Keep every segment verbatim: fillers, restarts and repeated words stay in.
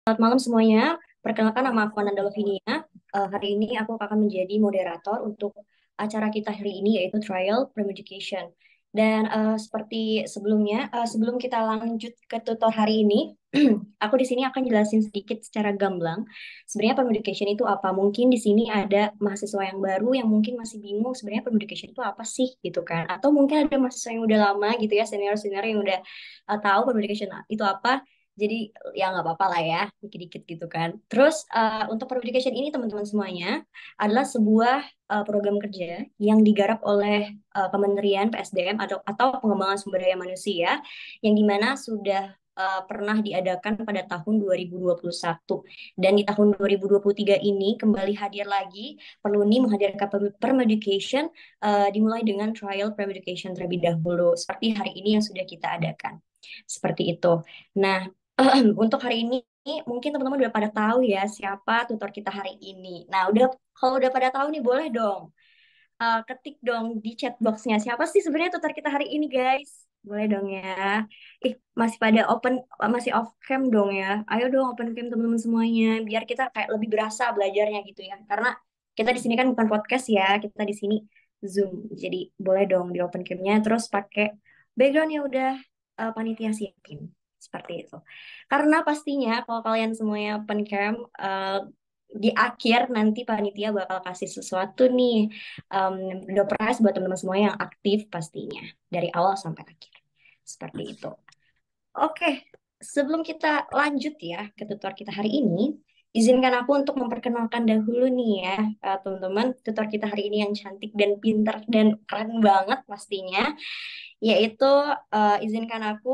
Selamat malam semuanya. Perkenalkan nama aku Ananda Lovinia. Eh, hari ini aku akan menjadi moderator untuk acara kita hari ini yaitu Trial Premedication. Dan eh, seperti sebelumnya, eh, sebelum kita lanjut ke tutor hari ini, aku di sini akan jelasin sedikit secara gamblang. Sebenarnya premedication itu apa? Mungkin di sini ada mahasiswa yang baru yang mungkin masih bingung sebenarnya premedication itu apa sih gitu kan? Atau mungkin ada mahasiswa yang udah lama gitu ya, senior-senior yang udah eh, tahu premedication itu apa. Jadi ya nggak apa-apa lah ya, dikit-dikit gitu kan. Terus eh, untuk Publication ini teman-teman semuanya adalah sebuah eh, program kerja yang digarap oleh eh, Kementerian P S D M atau atau Pengembangan Sumber Daya Manusia yang dimana sudah eh, pernah diadakan pada tahun dua ribu dua puluh satu dan di tahun dua ribu dua puluh tiga ini kembali hadir lagi Perluni menghadirkan Permedication eh, dimulai dengan trial Premedication terlebih dahulu seperti hari ini yang sudah kita adakan. Seperti itu. Nah, untuk hari ini mungkin teman-teman udah pada tahu ya siapa tutor kita hari ini. Nah, udah kalau udah pada tahu nih boleh dong uh, ketik dong di chat boxnya siapa sih sebenarnya tutor kita hari ini guys. Boleh dong ya. Ih, masih pada open masih off cam dong ya. Ayo dong open cam teman-teman semuanya biar kita kayak lebih berasa belajarnya gitu ya. Karena kita di sini kan bukan podcast ya, kita di sini Zoom. Jadi boleh dong di open camnya terus pakai background yang udah uh, panitia siapin. Seperti itu. Karena pastinya kalau kalian semuanya open cam, eh, di akhir nanti panitia bakal kasih sesuatu nih, um, door prize buat teman-teman semua yang aktif pastinya dari awal sampai akhir. Seperti itu. Oke, sebelum kita lanjut ya ke tutor kita hari ini, izinkan aku untuk memperkenalkan dahulu nih ya, eh, teman-teman, tutor kita hari ini yang cantik dan pinter dan keren banget pastinya, yaitu eh, izinkan aku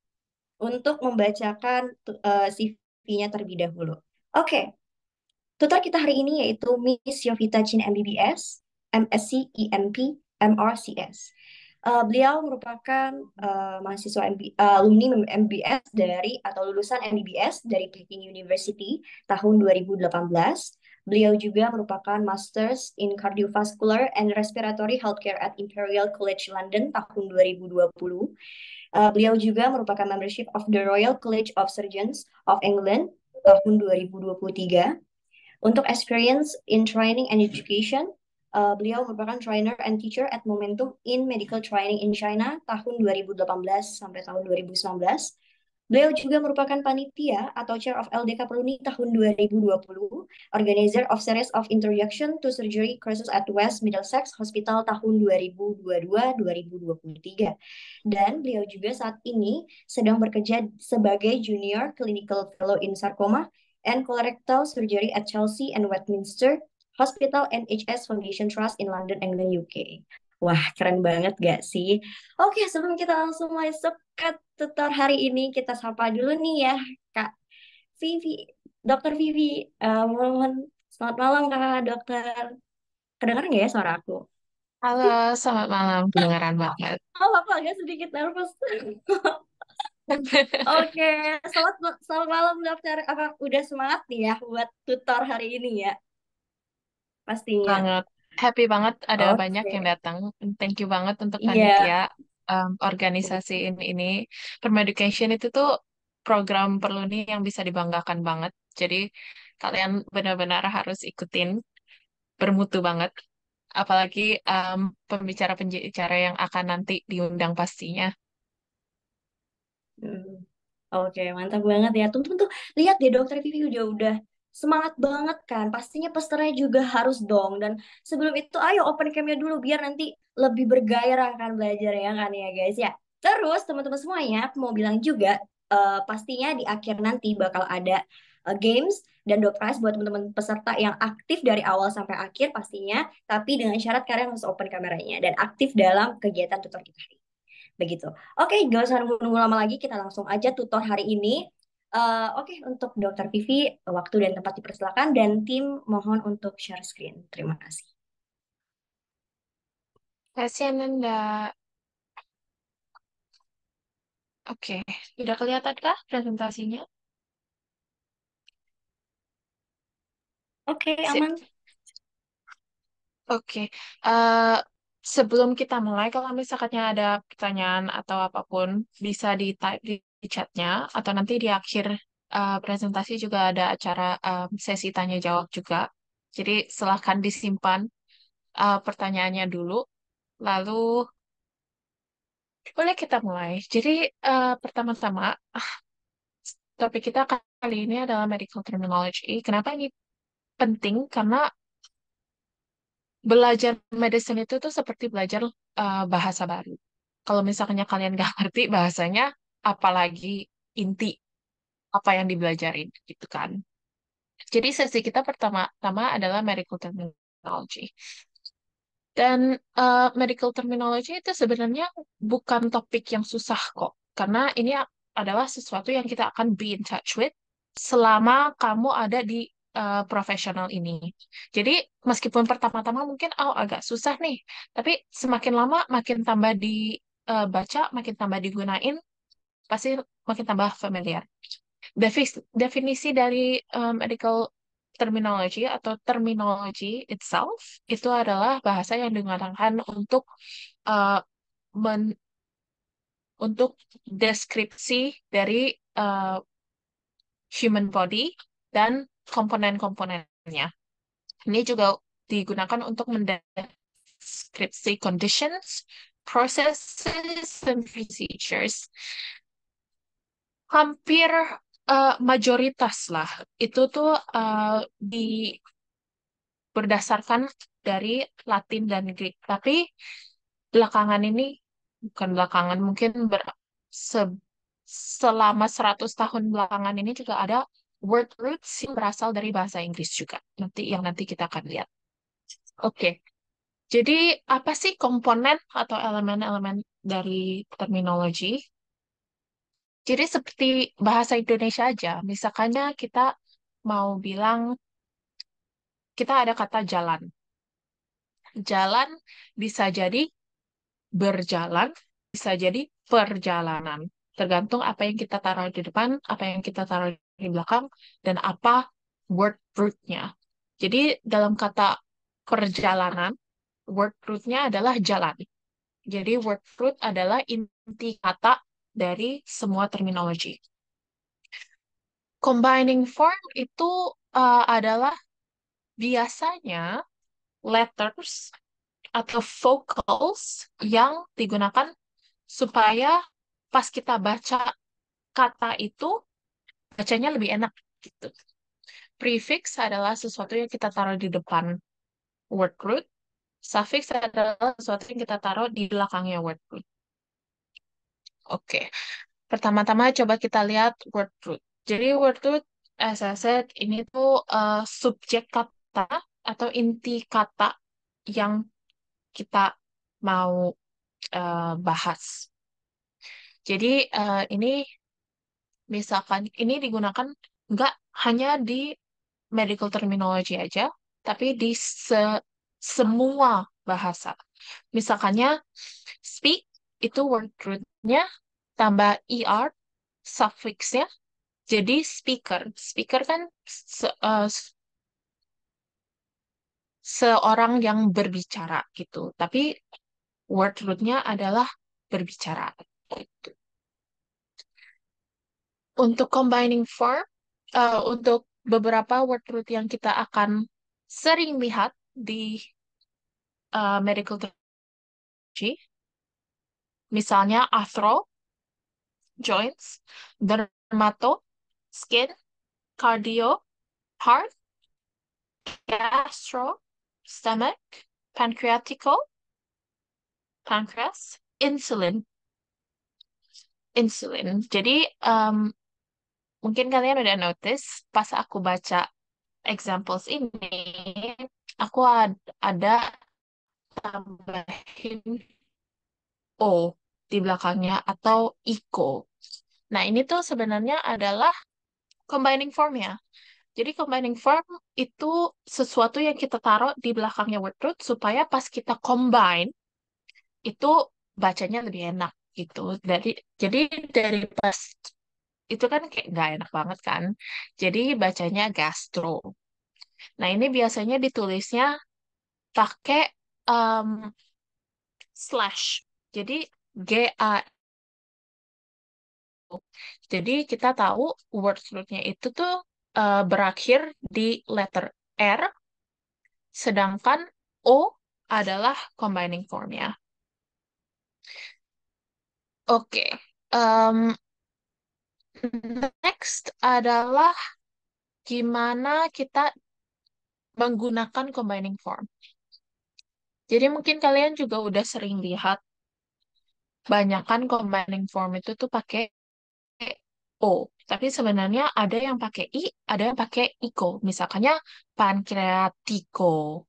untuk membacakan tu- eh, C V-nya terlebih dahulu. Oke, tutor kita hari ini yaitu Miss Yovita Chin M B B S, M Sc, E M P, M R C S. Eh, beliau merupakan eh, mahasiswa M B, eh, alumni M B S dari atau lulusan M B B S dari Peking University tahun dua ribu delapan belas. Beliau juga merupakan Masters in Cardiovascular and Respiratory Healthcare at Imperial College London tahun dua ribu dua puluh. Uh, beliau juga merupakan membership of the Royal College of Surgeons of England tahun dua ribu dua puluh tiga. Untuk experience in training and education, uh, beliau merupakan trainer and teacher at Momentum in Medical Training in China tahun dua ribu delapan belas sampai tahun dua ribu sembilan belas. Beliau juga merupakan panitia atau chair of L D K Peruni tahun dua ribu dua puluh, organizer of series of introduction to surgery courses at West Middlesex Hospital tahun dua ribu dua puluh dua-dua ribu dua puluh tiga. Dan beliau juga saat ini sedang bekerja sebagai junior clinical fellow in sarcoma and colorectal surgery at Chelsea and Westminster Hospital N H S Foundation Trust in London, England, U K. Wah, keren banget gak sih? Oke, sebelum kita langsung masuk ke tutor hari ini, kita sapa dulu nih ya, Kak Vivi. Dokter Vivi, Eh, mohon selamat malam Kak Dokter. Kedengaran nggak ya suara aku? Halo, selamat malam. Kedengaran banget. Oh, aku agak sedikit nervous. Oke, selamat selamat malam Dokter. Apa udah semangat nih ya buat tutor hari ini ya? Pastinya. Banget. Happy banget ada banyak yang Oke, datang. Thank you banget untuk iya. panitia um, organisasi ini, ini. Permedication itu tuh program perlu nih yang bisa dibanggakan banget. Jadi kalian benar-benar harus ikutin, bermutu banget. Apalagi um, pembicara-pembicara yang akan nanti diundang pastinya. Hmm. Oke, mantap banget ya. Temen-temen tuh lihat deh dokter Vivi udah udah semangat banget kan. Pastinya pesertanya juga harus dong. Dan sebelum itu ayo open cam-nya dulu biar nanti lebih bergairah kan belajar ya kan ya guys ya. Terus teman-teman semuanya aku mau bilang juga eh, pastinya di akhir nanti bakal ada eh, games dan door prize buat teman-teman peserta yang aktif dari awal sampai akhir pastinya. Tapi dengan syarat kalian harus open kameranya dan aktif dalam kegiatan tutor kita hari ini. Begitu. Oke, gak usah nunggu-nunggu lama lagi, kita langsung aja tutor hari ini. Eh, Oke, untuk dokter Vivi, waktu dan tempat dipersilakan, dan tim mohon untuk share screen. Terima kasih. Kasih Nanda. Oke, udah kelihatan kah presentasinya? Oke, Sip. aman. Oke, eh, sebelum kita mulai, kalau misalnya ada pertanyaan atau apapun, bisa di type di chatnya atau nanti di akhir uh, presentasi juga ada acara um, sesi tanya jawab juga. Jadi silahkan disimpan uh, pertanyaannya dulu, lalu boleh kita mulai. Jadi uh, pertama-tama ah, topik kita kali ini adalah medical terminology. Kenapa ini penting? Karena belajar medicine itu tuh seperti belajar uh, bahasa baru. Kalau misalnya kalian nggak ngerti bahasanya, apalagi inti apa yang dibelajarin gitu kan. Jadi sesi kita pertama-tama adalah medical terminology. Dan uh, medical terminology itu sebenarnya bukan topik yang susah kok. Karena ini adalah sesuatu yang kita akan be in touch with selama kamu ada di uh, profesional ini. Jadi meskipun pertama-tama mungkin oh agak susah nih, tapi semakin lama makin tambah dibaca, makin tambah digunain, pasti makin tambah familiar. Defi- definisi dari um, medical terminology atau terminology itself itu adalah bahasa yang digunakan untuk uh, men- untuk deskripsi dari uh, human body dan komponen-komponennya. Ini juga digunakan untuk mendeskripsi conditions, processes, and procedures. Hampir uh, mayoritas lah itu tuh uh, di berdasarkan dari Latin dan Greek. Tapi belakangan ini bukan belakangan mungkin ber, se- selama seratus tahun belakangan ini juga ada word roots yang berasal dari bahasa Inggris juga. Nanti yang nanti kita akan lihat. Oke. Jadi apa sih komponen atau elemen-elemen dari terminologi? Jadi seperti bahasa Indonesia aja, misalkannya kita mau bilang kita ada kata jalan. Jalan bisa jadi berjalan, bisa jadi perjalanan. Tergantung apa yang kita taruh di depan, apa yang kita taruh di belakang, dan apa word root-nya. Jadi dalam kata perjalanan, word root-nya adalah jalan. Jadi word root adalah inti kata dari semua terminologi. Combining form itu uh, adalah biasanya letters atau vocals yang digunakan supaya pas kita baca kata itu bacanya lebih enak gitu. Prefix adalah sesuatu yang kita taruh di depan word root. Suffix adalah sesuatu yang kita taruh di belakangnya word root. Oke, pertama-tama coba kita lihat word root. Jadi word root, as I said, ini tuh uh, subjek kata atau inti kata yang kita mau uh, bahas. Jadi uh, ini misalkan ini digunakan nggak hanya di medical terminology aja, tapi di se- semua bahasa. Misalkannya speak itu word root-nya tambah er suffix-nya jadi speaker. Speaker kan se- eh, seorang yang berbicara gitu, tapi word root-nya adalah berbicara. Gitu. Untuk combining form, eh, untuk beberapa word root yang kita akan sering lihat di eh, medical terminology, misalnya arthro, joints, dermato, skin, cardio, heart, gastro, stomach, pancreatical, pancreas, insulin, insulin. Jadi em, mungkin kalian udah notice pas aku baca examples ini, aku ad- ada tambahin O di belakangnya atau ICO. Nah, ini tuh sebenarnya adalah combining formnya. Jadi combining form itu sesuatu yang kita taruh di belakangnya word root supaya pas kita combine itu bacanya lebih enak gitu. Dari jadi dari pas itu kan kayak nggak enak banget kan. Jadi bacanya gastro. Nah ini biasanya ditulisnya pakai um, slash. Jadi G A Jadi kita tahu word root-nya itu tuh eh, berakhir di letter R, sedangkan O adalah combining form-nya. Oke, em, next adalah gimana kita menggunakan combining form. Jadi mungkin kalian juga udah sering lihat banyakan combining form itu tuh pakai O. Tapi sebenarnya ada yang pakai I, ada yang pakai iko. Misalkannya pancreatico.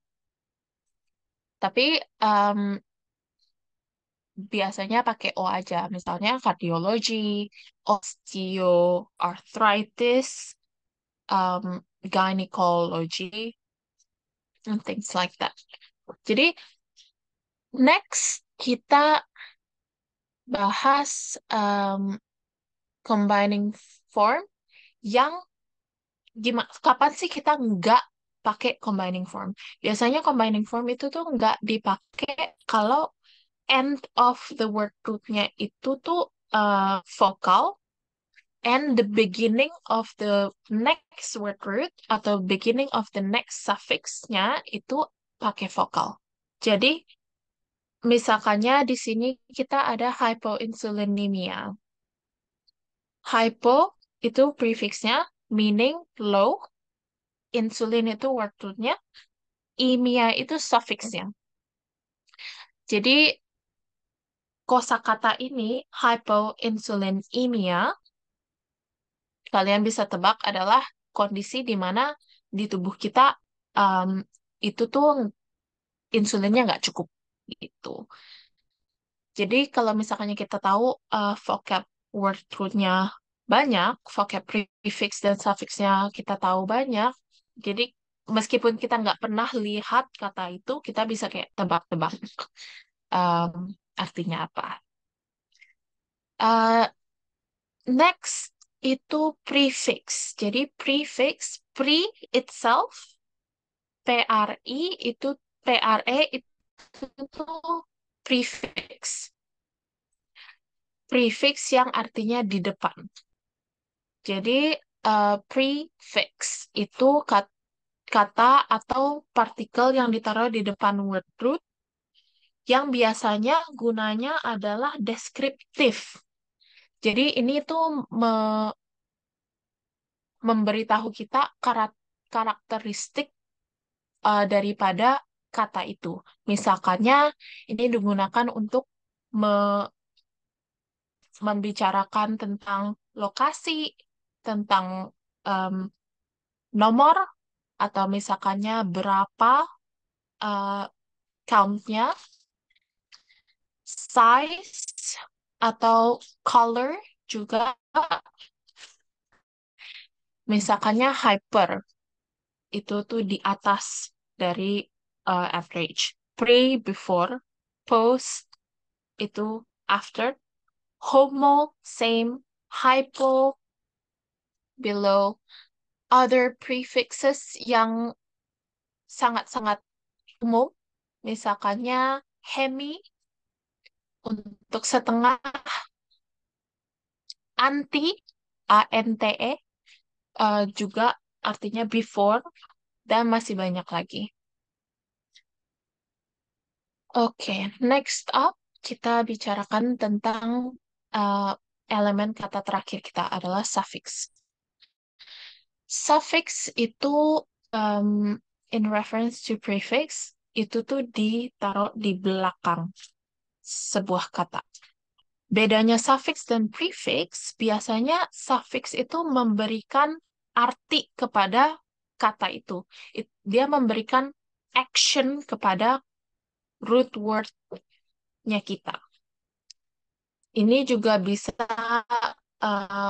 Tapi em, biasanya pakai O aja. Misalnya cardiology, osteoarthritis, um, gynecology, and things like that. Jadi next kita bahas um, combining form yang gimana, kapan sih kita nggak pakai combining form? Biasanya combining form itu tuh nggak dipakai kalau end of the word root-nya itu tuh uh, vokal and the beginning of the next word root atau beginning of the next suffix-nya itu pakai vokal. Jadi misalkannya di sini kita ada hypoinsulinemia. Hypo itu prefixnya meaning low, insulin itu word root-nya, imia itu suffix-nya. Jadi kosakata ini hypoinsulinemia kalian bisa tebak adalah kondisi di mana di tubuh kita um, itu tuh insulinnya nggak cukup gitu. Jadi kalau misalnya kita tahu uh, vocab word root-nya banyak, vocab prefix dan suffix-nya kita tahu banyak, jadi meskipun kita nggak pernah lihat kata itu, kita bisa kayak tebak-tebak um, artinya apa. Uh, Next itu prefix. Jadi prefix, pre itself, P-R-I itu P-R-E itu tuh prefix. Prefix yang artinya di depan. Jadi eh, prefix itu kat- kata atau partikel yang ditaruh di depan word root yang biasanya gunanya adalah deskriptif. Jadi ini tuh me- memberitahu kita karat- karakteristik eh, daripada kata itu. Misalkannya ini digunakan untuk me- membicarakan tentang lokasi, tentang em, nomor, atau misalkannya berapa eh, count-nya, size, atau color juga. Misalkannya hyper, itu tuh di atas dari eh, average. Pre, before. Post, itu after. Homo, same. Hypo, below. Other prefixes yang sangat-sangat umum, misalkannya hemi untuk setengah, anti, A-N-T-E, eh, juga artinya before, dan masih banyak lagi. Oke, next up kita bicarakan tentang eh, elemen kata terakhir kita adalah suffix. Suffix itu um, in reference to prefix itu tuh ditaruh di belakang sebuah kata. Bedanya suffix dan prefix, biasanya suffix itu memberikan arti kepada kata itu. It- dia memberikan action kepada root word-nya kita. Ini juga bisa uh,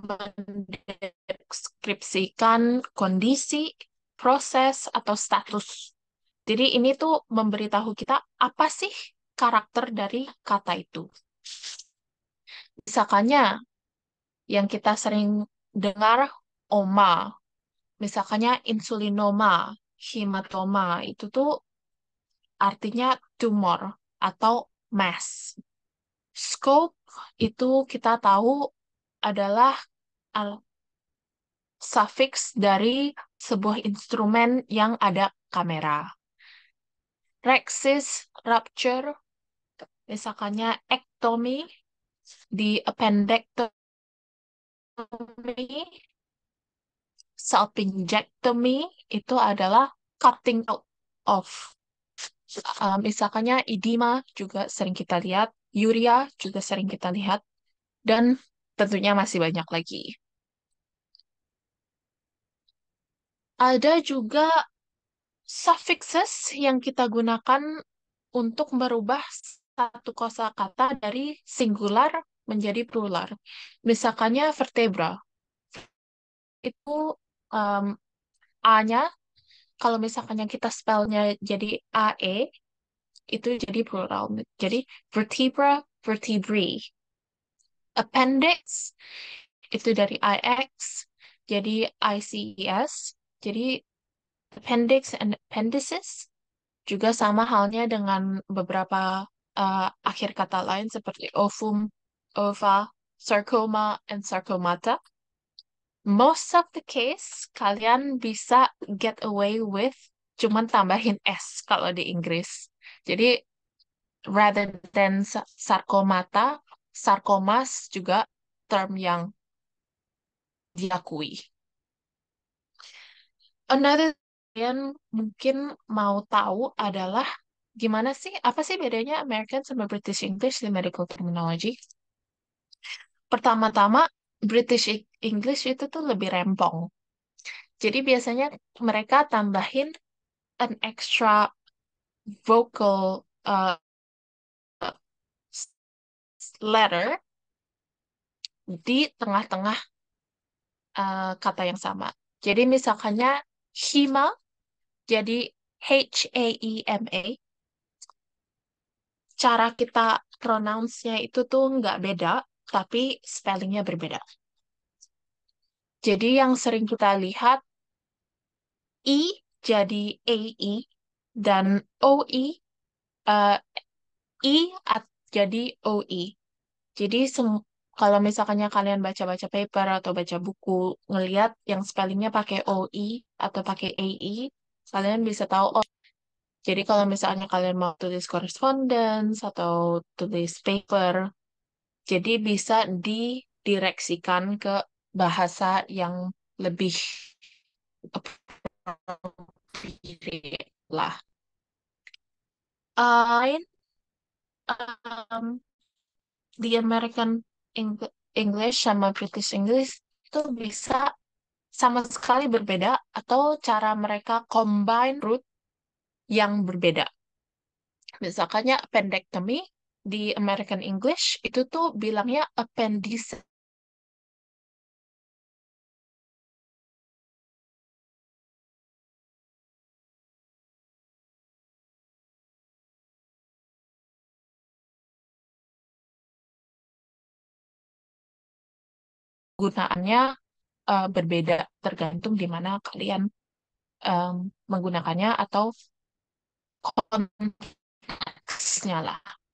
mendeskripsikan kondisi, proses, atau status. Jadi ini tuh memberitahu kita apa sih karakter dari kata itu. Misalkannya yang kita sering dengar oma, misalkannya insulinoma, hematoma, itu tuh artinya tumor atau mass. Scope itu kita tahu adalah al- suffix dari sebuah instrumen yang ada kamera. Rhexis, rupture, misalkannya ectomy, di appendectomy, salpingectomy, itu adalah cutting out of. Uh, misalkannya edema juga sering kita lihat, urea juga sering kita lihat, dan tentunya masih banyak lagi. Ada juga suffixes yang kita gunakan untuk merubah satu kosakata dari singular menjadi plural. Misalkannya vertebra, itu um, A-nya, kalau misalkannya kita spellnya jadi A E, itu jadi plural. Jadi vertebra, vertebrae. Appendix, itu dari I X, jadi I C E S. Jadi appendix and appendices juga sama halnya dengan beberapa uh, akhir kata lain seperti ovum, ova, sarcoma, and sarcomata. Most of the case, kalian bisa get away with cuman tambahin S kalau di Inggris. Jadi, rather than sa- sarcomata, sarcomas juga term yang diakui. Another yang mungkin mau tahu adalah gimana sih, apa sih bedanya American sama British English di medical terminology? Pertama-tama, British English itu tuh lebih rempong. Jadi biasanya mereka tambahin an extra vocal uh, letter di tengah-tengah uh, kata yang sama. Jadi misalkannya hema jadi H A E M A. Cara kita pronounce-nya itu tuh nggak beda, tapi spellingnya berbeda. Jadi yang sering kita lihat I jadi A E dan O I uh, I at- jadi O I. Jadi sem- kalau misalkannya kalian baca-baca paper atau baca buku ngelihat yang spellingnya pakai O I atau pakai A I, kalian bisa tahu oh. Jadi kalau misalnya kalian mau tulis correspondence atau tulis paper, jadi bisa didireksikan ke bahasa yang lebih appropriate lah. Uh, um, di American Eng- English sama British English itu bisa sama sekali berbeda atau cara mereka combine root yang berbeda. Misalkannya appendectomy di American English itu tuh bilangnya appendix. Gunaannya uh, berbeda tergantung di mana kalian um, menggunakannya atau konteksnya lah.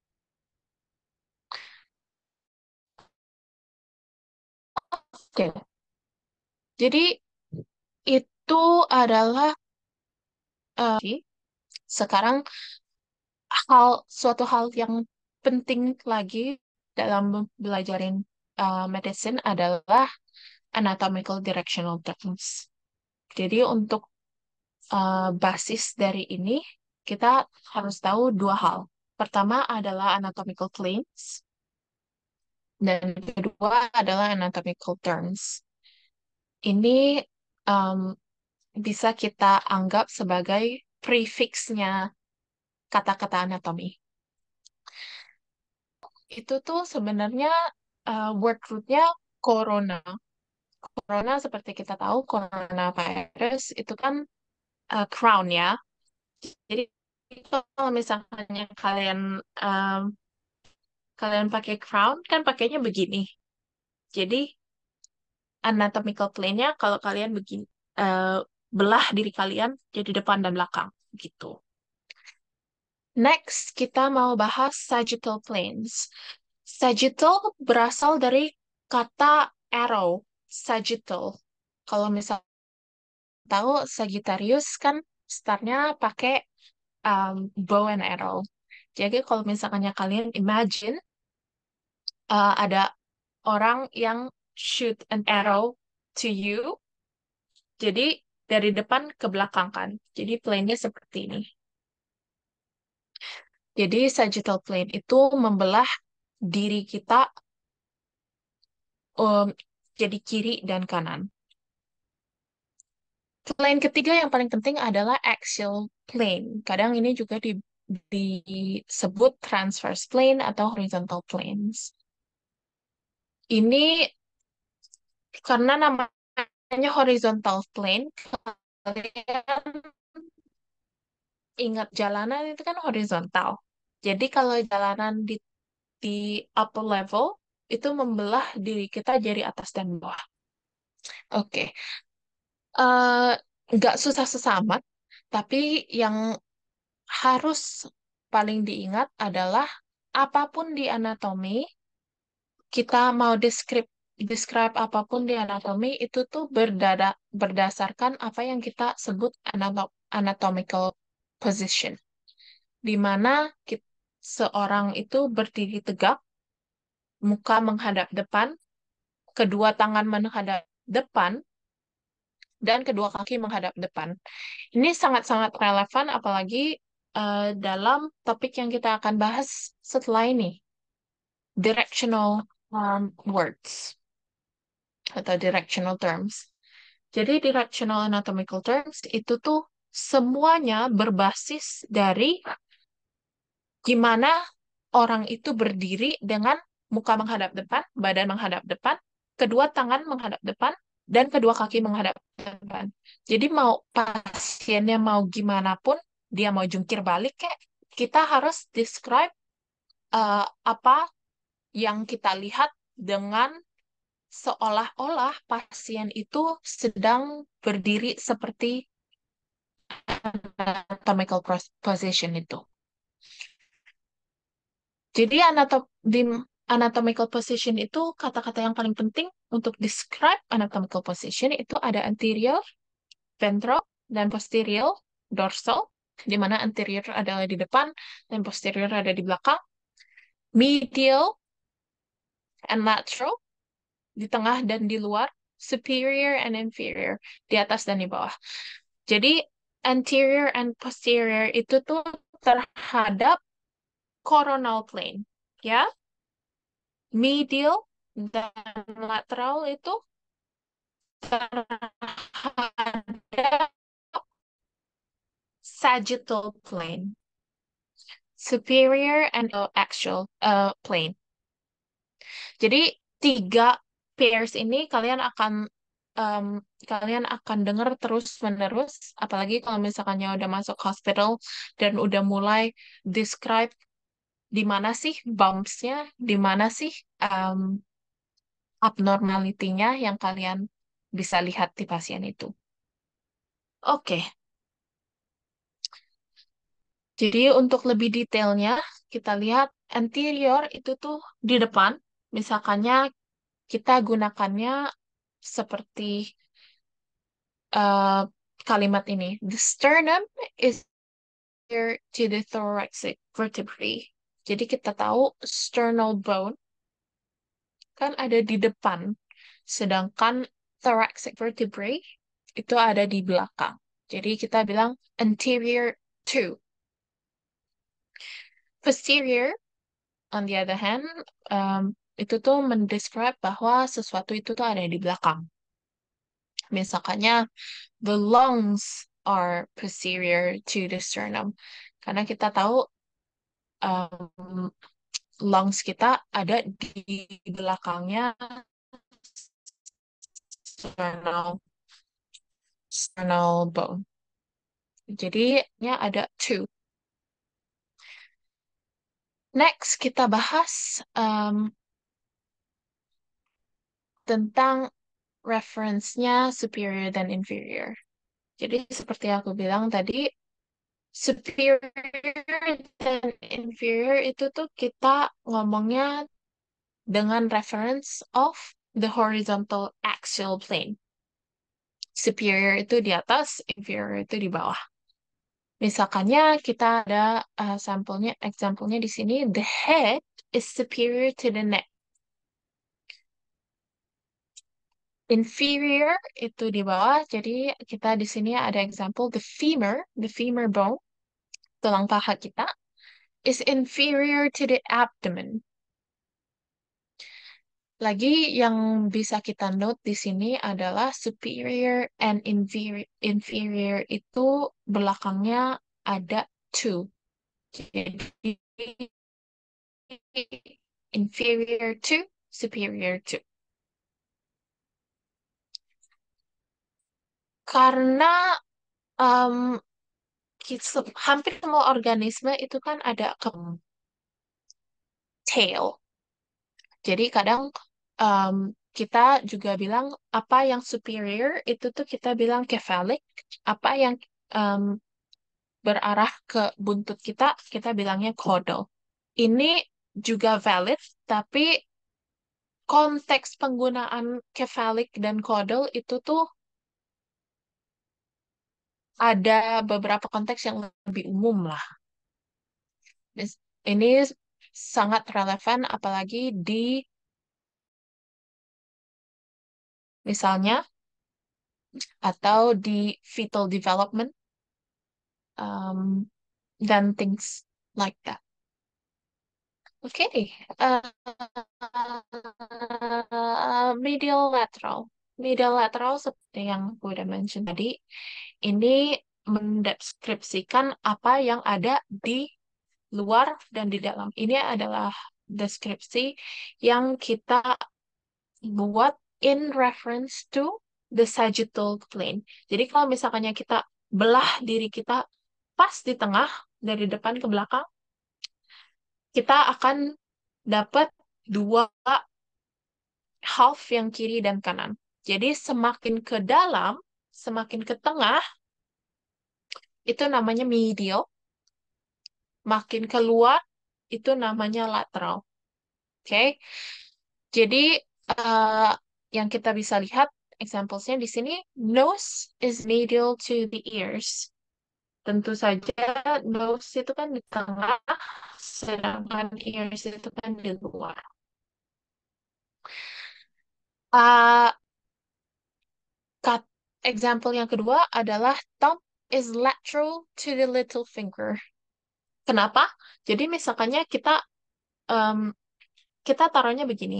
Oke, jadi itu adalah uh, sekarang hal suatu hal yang penting lagi dalam belajarin uh, medicine adalah anatomical directional terms. Jadi untuk uh, basis dari ini kita harus tahu dua hal. Pertama adalah anatomical claims dan kedua adalah anatomical terms. Ini um, bisa kita anggap sebagai prefixnya kata-kata anatomi. Itu tuh sebenarnya uh, word root-nya corona. Corona seperti kita tahu, coronavirus itu kan uh, crown ya. Jadi kalau misalnya kalian um, kalian pakai crown kan pakainya begini. Jadi anatomical plane-nya kalau kalian begini uh, belah diri kalian jadi depan dan belakang gitu. Next, kita mau bahas sagittal planes. Sagittal berasal dari kata arrow, sagittal. Kalau misal tahu Sagittarius kan startnya pakai um, bow and arrow. Jadi kalau misalkannya kalian imagine uh, ada orang yang shoot an arrow to you, jadi dari depan ke belakang kan. Jadi plane-nya seperti ini. Jadi sagittal plane itu membelah diri kita um, jadi kiri dan kanan. Plane ketiga yang paling penting adalah axial plane. Kadang ini juga di- disebut transverse plane atau horizontal planes. Ini karena namanya horizontal plane, kalian ingat jalanan itu kan horizontal. Jadi kalau jalanan di, di upper level itu membelah diri kita jadi atas dan bawah. Oke, Eh, nggak susah-susah amat, tapi yang harus paling diingat adalah apapun di anatomi, kita mau describe describe apapun di anatomi itu tuh berdada, berdasarkan apa yang kita sebut anato- anatomical position, di mana kit- seorang itu berdiri tegak, muka menghadap depan, kedua tangan menghadap depan, dan kedua kaki menghadap depan. Ini sangat-sangat relevan apalagi eh, dalam topik yang kita akan bahas setelah ini, directional um, words atau directional terms. Jadi directional anatomical terms itu tuh semuanya berbasis dari gimana orang itu berdiri dengan muka menghadap depan, badan menghadap depan, kedua tangan menghadap depan, dan kedua kaki menghadap depan. Jadi mau pasiennya mau gimana pun, dia mau jungkir balik kayak, kita harus describe eh, apa yang kita lihat dengan seolah-olah pasien itu sedang berdiri seperti anatomical position itu. Jadi anato- di anatomical position itu kata-kata yang paling penting untuk describe anatomical position itu ada anterior, ventral, dan posterior, dorsal, di mana anterior adalah di depan dan posterior ada di belakang, medial and lateral, di tengah dan di luar, superior and inferior, di atas dan di bawah. Jadi anterior and posterior itu tuh terhadap coronal plane, ya. Medial dan lateral itu terhadap sagittal plane, superior and axial uh, plane. Jadi tiga pairs ini kalian akan um, kalian akan dengar terus-menerus, apalagi kalau misalkannya udah masuk hospital dan udah mulai describe di mana sih bumps-nya, di mana sih um, abnormality-nya yang kalian bisa lihat di pasien itu. Oke, jadi untuk lebih detailnya, kita lihat anterior itu tuh di depan. Misalkannya kita gunakannya seperti uh, kalimat ini. The sternum is near to the thoracic vertebrae. Jadi kita tahu sternal bone kan ada di depan, sedangkan thoracic vertebrae itu ada di belakang. Jadi kita bilang anterior to. Posterior, on the other hand, um, itu tuh mendescribe bahwa sesuatu itu tuh ada di belakang. Misalkannya, the lungs are posterior to the sternum. Karena kita tahu um, lungs kita ada di belakangnya sternal, sternal bone. Jadi, nya ada two. Next, kita bahas um, tentang reference-nya superior dan inferior. Jadi seperti aku bilang tadi, superior dan inferior itu tuh kita ngomongnya dengan reference of the horizontal axial plane. Superior itu di atas, inferior itu di bawah. Misalkannya kita ada uh, sampelnya, example-nya di sini, the head is superior to the neck. Inferior itu di bawah, jadi kita di sini ada example, the femur, the femur bone, tulang paha kita, is inferior to the abdomen. Lagi yang bisa kita note di sini adalah superior and inferior, inferior itu belakangnya ada to. Jadi inferior to, superior to. Karena um, ki- hampir semua organisme itu kan ada ke tail. Jadi kadang um, kita juga bilang apa yang superior itu tuh kita bilang cephalic, apa yang um, berarah ke buntut kita, kita bilangnya caudal. Ini juga valid, tapi konteks penggunaan cephalic dan caudal itu tuh ada beberapa konteks yang lebih umum lah. Mis- Ini sangat relevan apalagi di misalnya atau di fetal development um, dan things like that. Oke, okay. uh, medial lateral. Medial lateral seperti yang aku udah mention tadi, ini mendeskripsikan apa yang ada di luar dan di dalam. Ini adalah deskripsi yang kita buat in reference to the sagittal plane. Jadi kalau misalkannya kita belah diri kita pas di tengah, dari depan ke belakang, kita akan dapat dua half yang kiri dan kanan. Jadi semakin ke dalam, semakin ke tengah, itu namanya medial. Makin keluar, itu namanya lateral. Oke, okay? Jadi uh, yang kita bisa lihat examples-nya di sini, nose is medial to the ears. Tentu saja nose itu kan di tengah, sedangkan ears itu kan di luar. Uh, cut. Example yang kedua adalah thumb is lateral to the little finger. Kenapa? Jadi misalkannya kita um, kita taruhnya begini.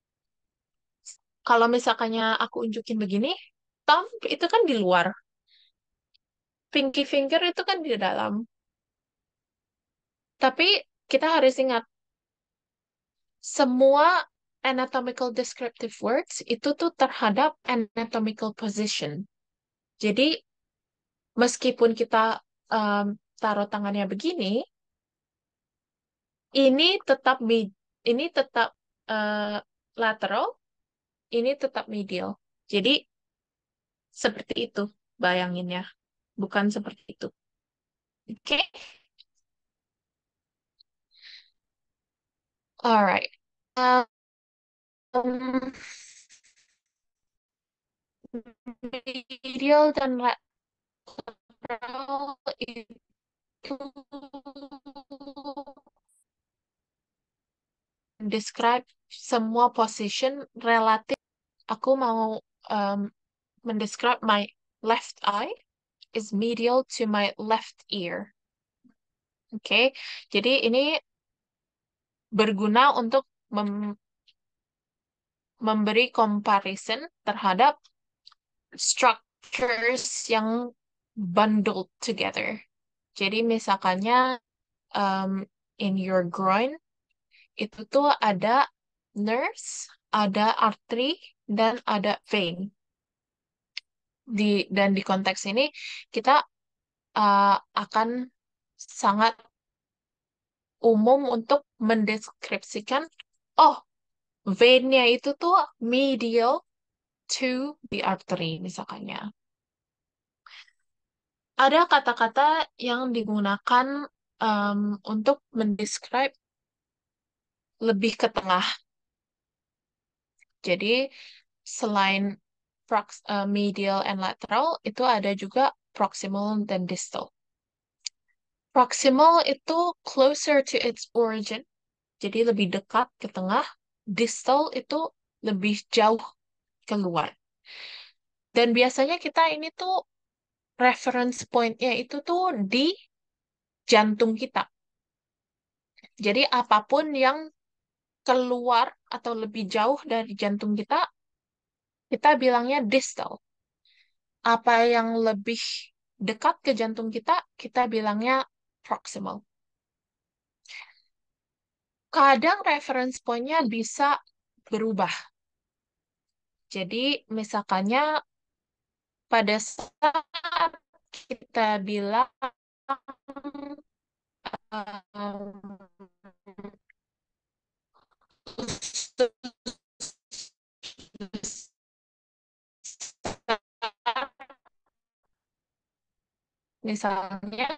Kalau misalkannya aku unjukin begini, thumb itu kan di luar. Pinky finger itu kan di dalam. Tapi kita harus ingat, semua anatomical descriptive words itu tuh terhadap anatomical position. Jadi, meskipun kita um, taruh tangannya begini, ini tetap mid, ini tetap uh, lateral, ini tetap medial. Jadi, seperti itu bayanginnya, bukan seperti itu. Oke? Okay? Alright. Um, medial dan lateral itu describe semua position relatif. Aku mau um, mendescribe my left eye is medial to my left ear. Oke, okay? Jadi ini berguna untuk mem memberi comparison terhadap structures yang bundled together. Jadi misalkannya um, in your groin itu tuh ada nerves, ada artery, dan ada vein. Di dan di konteks ini kita uh, akan sangat umum untuk mendeskripsikan, oh, vein-nya itu tuh medial to the artery misalkannya. Ada kata-kata yang digunakan um, untuk mendescribe lebih ke tengah. Jadi selain prox, eh, medial and lateral, itu ada juga proximal dan distal. Proximal itu closer to its origin, jadi lebih dekat ke tengah. Distal itu lebih jauh keluar. Dan biasanya kita ini tuh reference point-nya itu tuh di jantung kita. Jadi apapun yang keluar atau lebih jauh dari jantung kita, kita bilangnya distal. Apa yang lebih dekat ke jantung kita, kita bilangnya proximal. Kadang reference point-nya bisa berubah. Jadi misalkannya pada saat kita bilang misalnya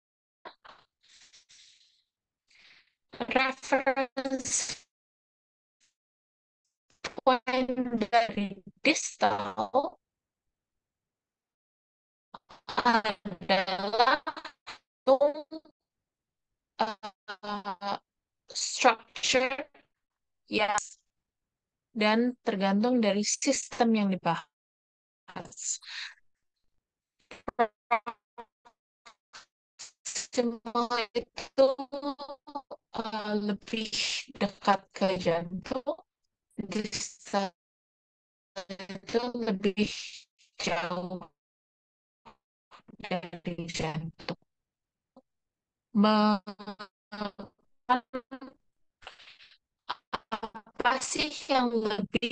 reference point dari distal adalah uh, structure ya dan tergantung dari sistem yang dibahas. Proximal itu uh, lebih dekat ke jantung, distal itu lebih jauh dari jantung. Me- Apa sih yang lebih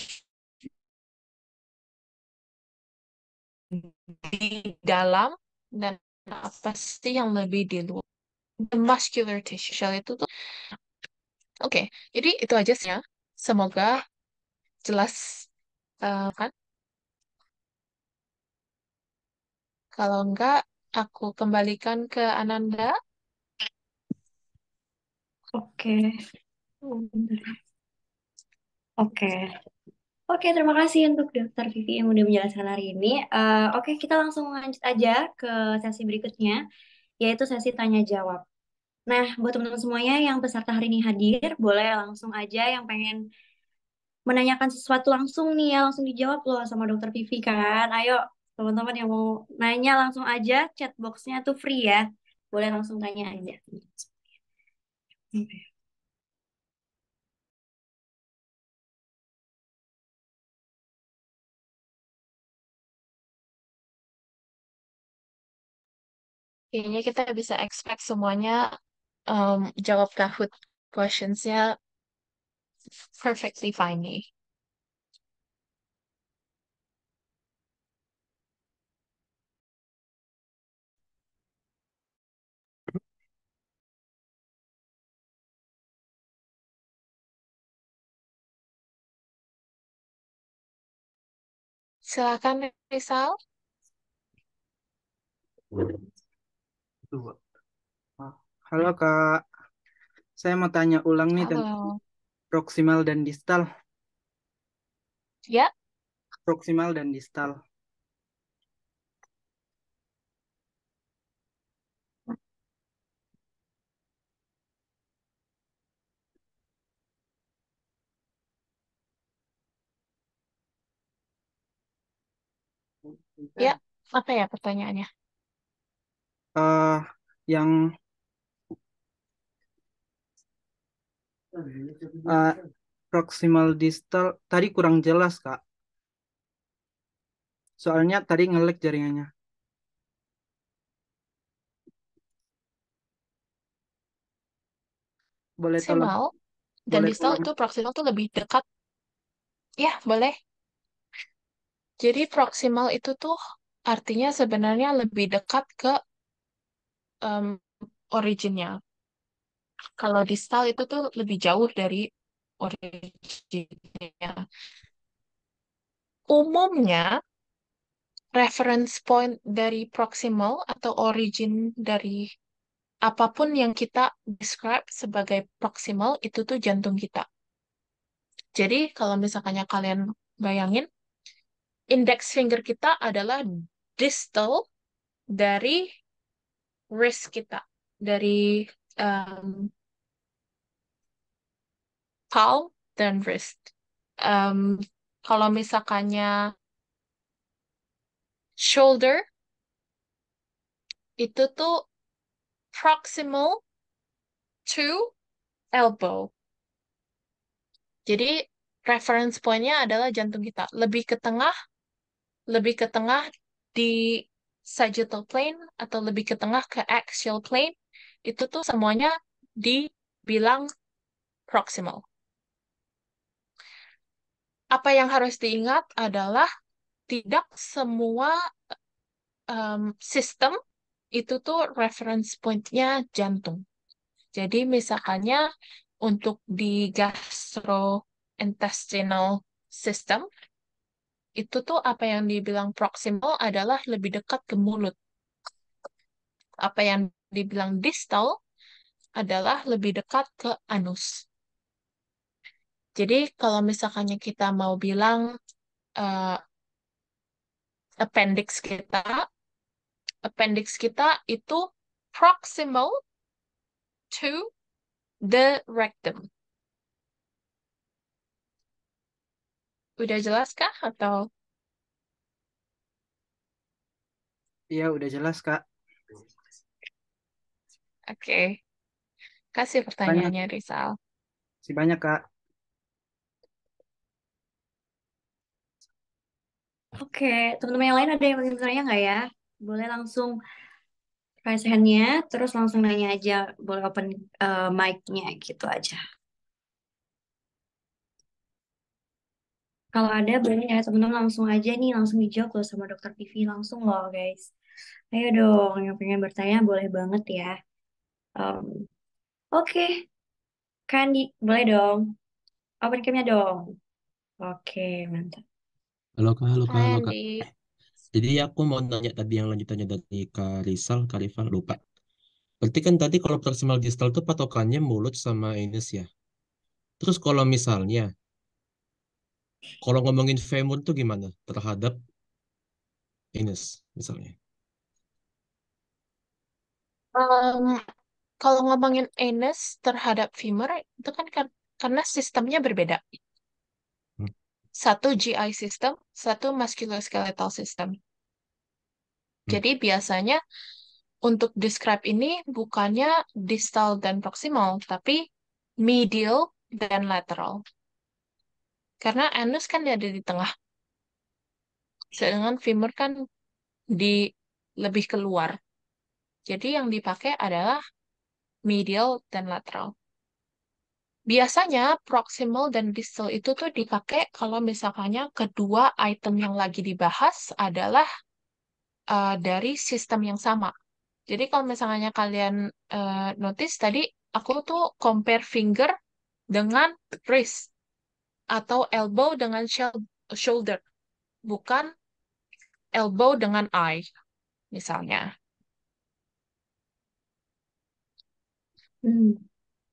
di dalam dan apa sih yang lebih di luar? The muscular tissue shell itu tuh. Oke, jadi itu aja sih ya. Semoga jelas eh, kan? Kalau enggak, aku kembalikan ke Ananda. Oke. Oh, bentar ya. Oke. Oke, terima kasih untuk Dokter Vivi yang udah menjelaskan hari ini. Eh, oke, kita langsung lanjut aja ke sesi berikutnya, yaitu sesi tanya jawab. Nah, buat teman-teman semuanya yang peserta hari ini hadir, boleh langsung aja yang pengen menanyakan sesuatu langsung nih ya, langsung dijawab loh sama Dokter Vivi kan. Ayo, teman-teman yang mau nanya langsung aja, chat box-nya tuh free ya. Boleh langsung tanya aja. Kayaknya kita bisa expect semuanya um, jawab Kahoot questions-nya perfectly fine nih. Silakan Rizal. Dua. Halo Kak, saya mau tanya ulang nih tentang Halo. proksimal dan distal. Ya, Proksimal dan distal. ya. Apa ya pertanyaannya? eh yang eh, proksimal distal tadi kurang jelas Kak. Soalnya tadi nge-lag jaringannya. Boleh tolong, Proximal dan boleh distal tolong. itu proximal tuh lebih dekat. Ya, boleh. Jadi proximal itu tuh artinya sebenarnya lebih dekat ke em, originnya. Kalau distal itu tuh lebih jauh dari originnya. Umumnya, reference point dari proximal atau origin dari apapun yang kita describe sebagai proximal itu tuh jantung kita. Jadi kalau misalkannya kalian bayangin, index finger kita adalah distal dari wrist kita, dari um, palm dan wrist. Um, Kalau misalkannya shoulder, itu tuh proximal to elbow. Jadi reference point-nya adalah jantung kita. Lebih ke tengah, lebih ke tengah di sagittal plane atau lebih ke tengah ke axial plane. Itu tuh semuanya dibilang proximal. Apa yang harus diingat adalah tidak semua um, sistem itu tuh reference point-nya jantung. Jadi misalkannya untuk di gastrointestinal system, itu tuh apa yang dibilang proximal adalah lebih dekat ke mulut. Apa yang dibilang distal adalah lebih dekat ke anus. Jadi kalau misalkannya kita mau bilang uh, appendix kita, appendix kita itu proximal to the rectum. Udah jelas kah? Atau Iya, udah jelas, Kak. oke, kasih Banyak, pertanyaannya Rizal. sih banyak, Kak. Oke, teman-teman yang lain ada yang ingin bertanya nggak ya? Boleh langsung raise hand-nya, terus langsung nanya aja. Boleh open eh, mic-nya gitu aja. Kalau ada, boleh ya teman-teman langsung aja nih, langsung dijawab loh sama dokter Vivi. Langsung loh guys. Ayo dong, yang pengen bertanya boleh banget ya. Em, Oke, Kandi, boleh dong. Open cam-nya dong. Oke, mantap. Halo Kak, halo Kak, Hai halo Kak. Andi. Jadi aku mau nanya tadi yang lanjutannya dari Kak Rizal, Kak Rifan, lupa. Berarti kan tadi kalau proximal distal itu patokannya mulut sama anus ya. Terus kalau misalnya, kalau ngomongin femur tuh gimana terhadap anus misalnya? Em, Kalau ngomongin anus terhadap femur, itu kan kar- karena sistemnya berbeda. Hmm. Satu G I system, satu musculoskeletal system. Hmm. Jadi biasanya untuk describe ini bukannya distal dan proximal, tapi medial dan lateral. Karena anus kan dia ada di tengah, sedangkan femur kan di lebih keluar. Jadi yang dipakai adalah medial dan lateral. Biasanya proximal dan distal itu tuh dipakai kalau misalkannya kedua item yang lagi dibahas adalah uh, dari sistem yang sama. Jadi kalau misalnya kalian uh, notice tadi aku tuh compare finger dengan wrist atau elbow dengan shel- shoulder, bukan elbow dengan eye misalnya. Hmm.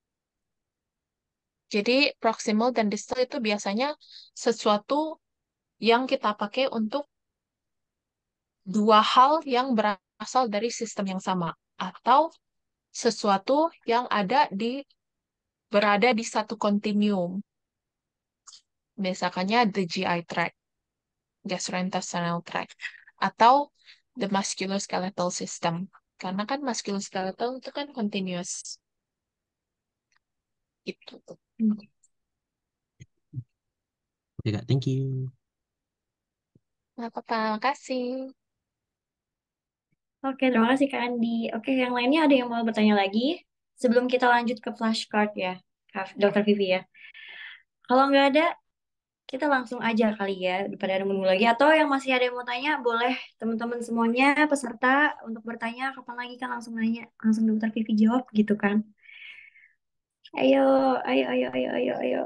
Jadi proximal dan distal itu biasanya sesuatu yang kita pakai untuk dua hal yang berasal dari sistem yang sama atau sesuatu yang ada di berada di satu kontinuum. Misalkannya the G I tract, gastrointestinal tract, atau the musculoskeletal system. Karena kan musculoskeletal itu kan continuous. Itu. Hmm. Oke Kak, thank you. Nggak apa-apa, makasih. Oke, terima kasih Kak Andi. Oke, yang lainnya ada yang mau bertanya lagi? Sebelum kita lanjut ke flashcard ya, Kak- dokter Vivi ya. Kalau nggak ada, kita langsung aja kali ya, daripada ada menunggu lagi. Atau yang masih ada yang mau tanya, boleh teman-teman semuanya, peserta, untuk bertanya, kapan lagi kan langsung nanya, langsung dokter Vivi jawab gitu kan. Ayo, ayo, ayo, ayo, ayo, ayo.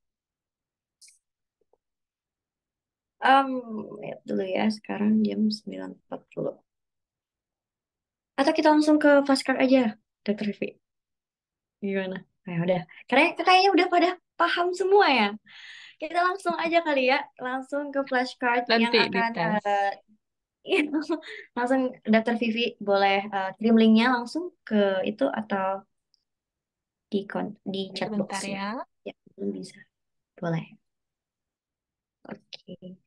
Um, Lihat dulu ya, sekarang jam sembilan empat puluh. Atau kita langsung ke flashcard aja, dokter Vivi. Gimana? Nah, udah. Karena kayaknya udah pada paham semua ya. kita langsung aja kali ya, langsung ke flashcard yang Nanti akan dites. eh, langsung daftar Vivi boleh eh, kirim linknya langsung ke itu atau di kon di chat Sebentar box-nya. ya. Ya, belum bisa. Boleh. Oke.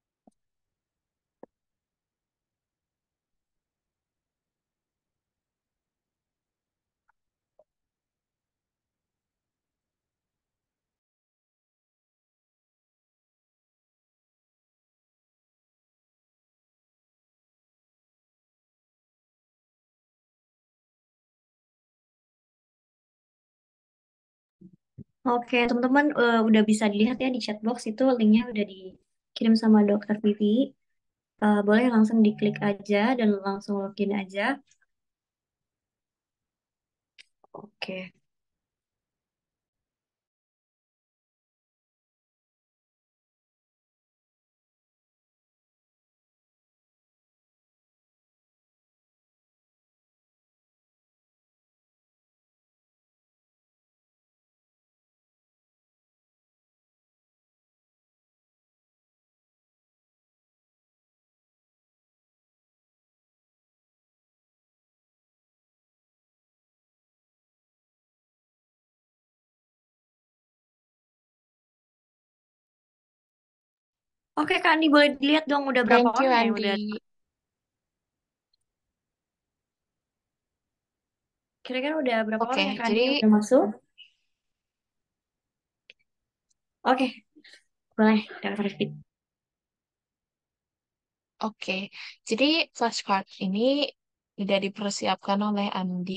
Oke, teman-teman eh, udah bisa dilihat ya di chat box itu linknya udah dikirim sama dokter Vivi. Eh, boleh langsung diklik aja dan langsung login aja. Oke. Oke, Kak Andi boleh dilihat dong udah berapa Thank you, orang ya yang udah Andi. kira-kira udah berapa orang ya Oke, Kak Andi jadi yang udah masuk? Oke, boleh dokter Vivi. oke. Jadi flashcard ini udah dipersiapkan oleh Andi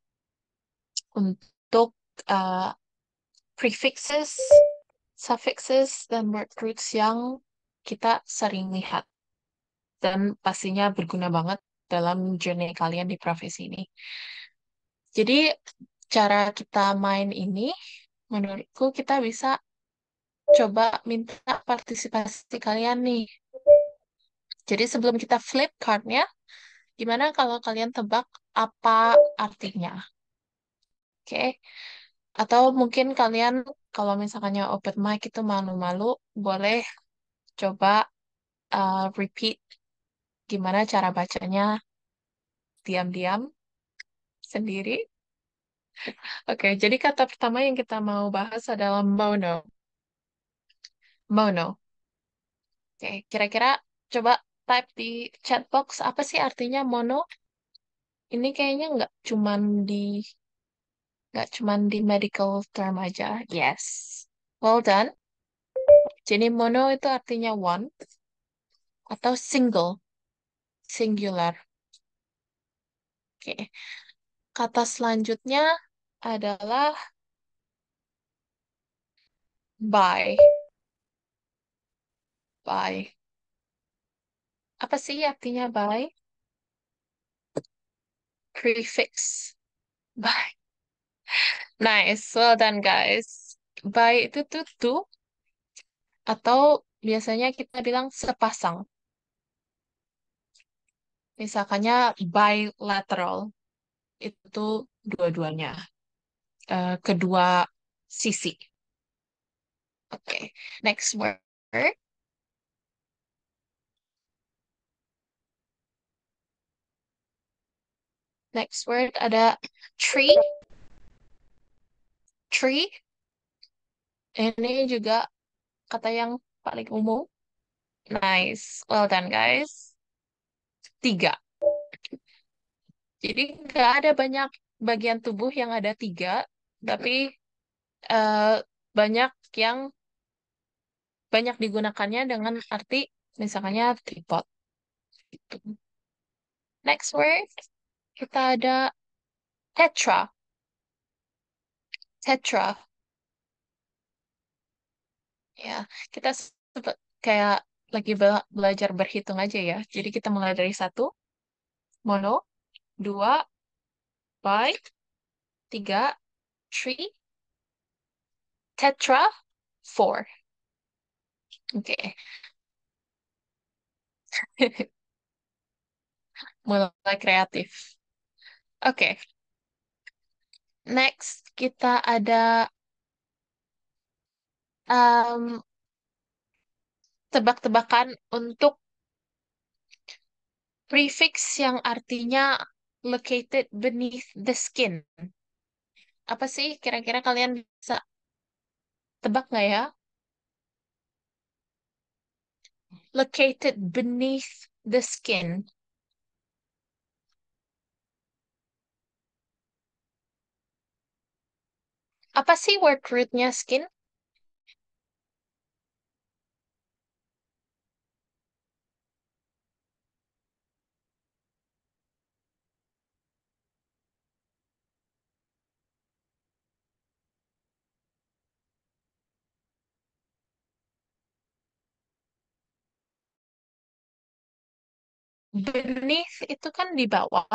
untuk uh, prefixes, suffixes, dan word roots yang kita sering lihat dan pastinya berguna banget dalam journey kalian di profesi ini. Jadi cara kita main ini, menurutku kita bisa coba minta partisipasi kalian nih. Jadi sebelum kita flip cardnya, gimana kalau kalian tebak apa artinya? Oke. Atau mungkin kalian kalau misalkannya open mic itu malu-malu, boleh coba uh, repeat gimana cara bacanya diam-diam sendiri. Oke, jadi kata pertama yang kita mau bahas adalah mono. Mono. Oke, kira-kira coba type di chat box apa sih artinya mono? Ini kayaknya nggak cuman di nggak cuman di medical term aja. Yes. Well done. Jadi mono itu artinya one atau single, singular. Oke. Kata selanjutnya adalah by. By. Apa sih artinya by? Prefix. By. Nice. Well done, guys. By itu tuh tuh atau biasanya kita bilang sepasang. Misalkannya bilateral. Itu dua-duanya. Eh, kedua sisi. Oke. Next word. Next word ada tree. Tree. Ini juga kata yang paling umum. Nice. Well done, guys. Tiga. Jadi nggak ada banyak bagian tubuh yang ada tiga, tapi eh, banyak yang banyak digunakannya dengan arti misalnya tripod. Gitu. Next word, kita ada tetra. Tetra. Ya, kita sebe- kayak lagi bela- belajar berhitung aja ya. Jadi kita mulai dari satu, mono, dua, bi, tiga, three, tetra, four. Oke, mulai kreatif. Oke, next kita ada um, tebak-tebakan untuk prefix yang artinya located beneath the skin. Apa sih kira-kira kalian bisa tebak nggak ya? Located beneath the skin. Apa sih word root-nya skin? Beneath itu kan di bawah.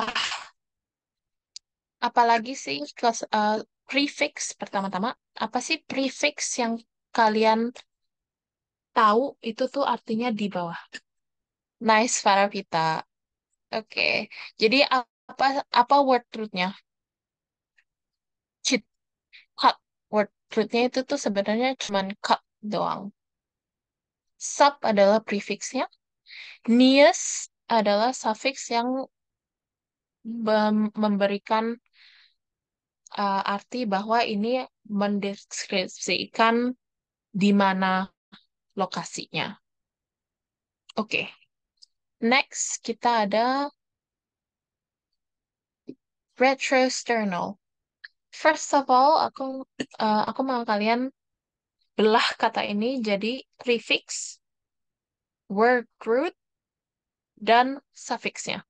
Apalagi sih kelas eh, prefix pertama-tama. Apa sih prefix yang kalian tahu itu tuh artinya di bawah? Nice, Faravita. Oke. Jadi apa apa word root-nya? Cheat, cut. Word root-nya itu tuh sebenarnya cuman cut doang. Sub adalah prefixnya. Nius adalah suffix yang mem- memberikan uh, arti bahwa ini mendeskripsikan di mana lokasinya. Oke, next kita ada retrosternal. First of all, aku uh, aku mau kalian belah kata ini jadi prefix, word root, dan suffixnya.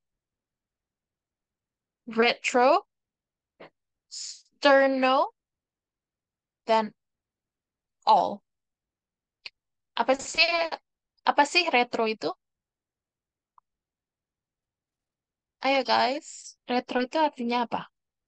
Retro, sterno, dan all. Apa sih apa sih retro itu? Ayo guys, retro itu artinya apa?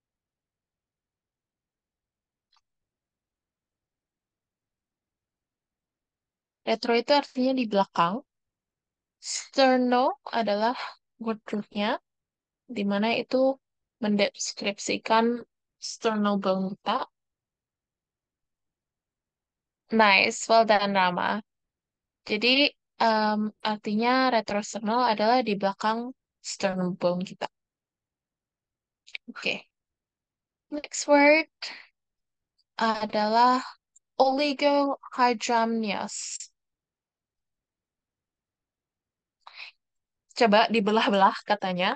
Retro itu artinya di belakang. Sterno adalah word root-nya, di mana itu mendeskripsikan sternobone kita. Nice, well done Rama. Jadi em, artinya retrosternal adalah di belakang sternobone kita. Oke, next word adalah oligohydramnios. Coba dibelah-belah katanya.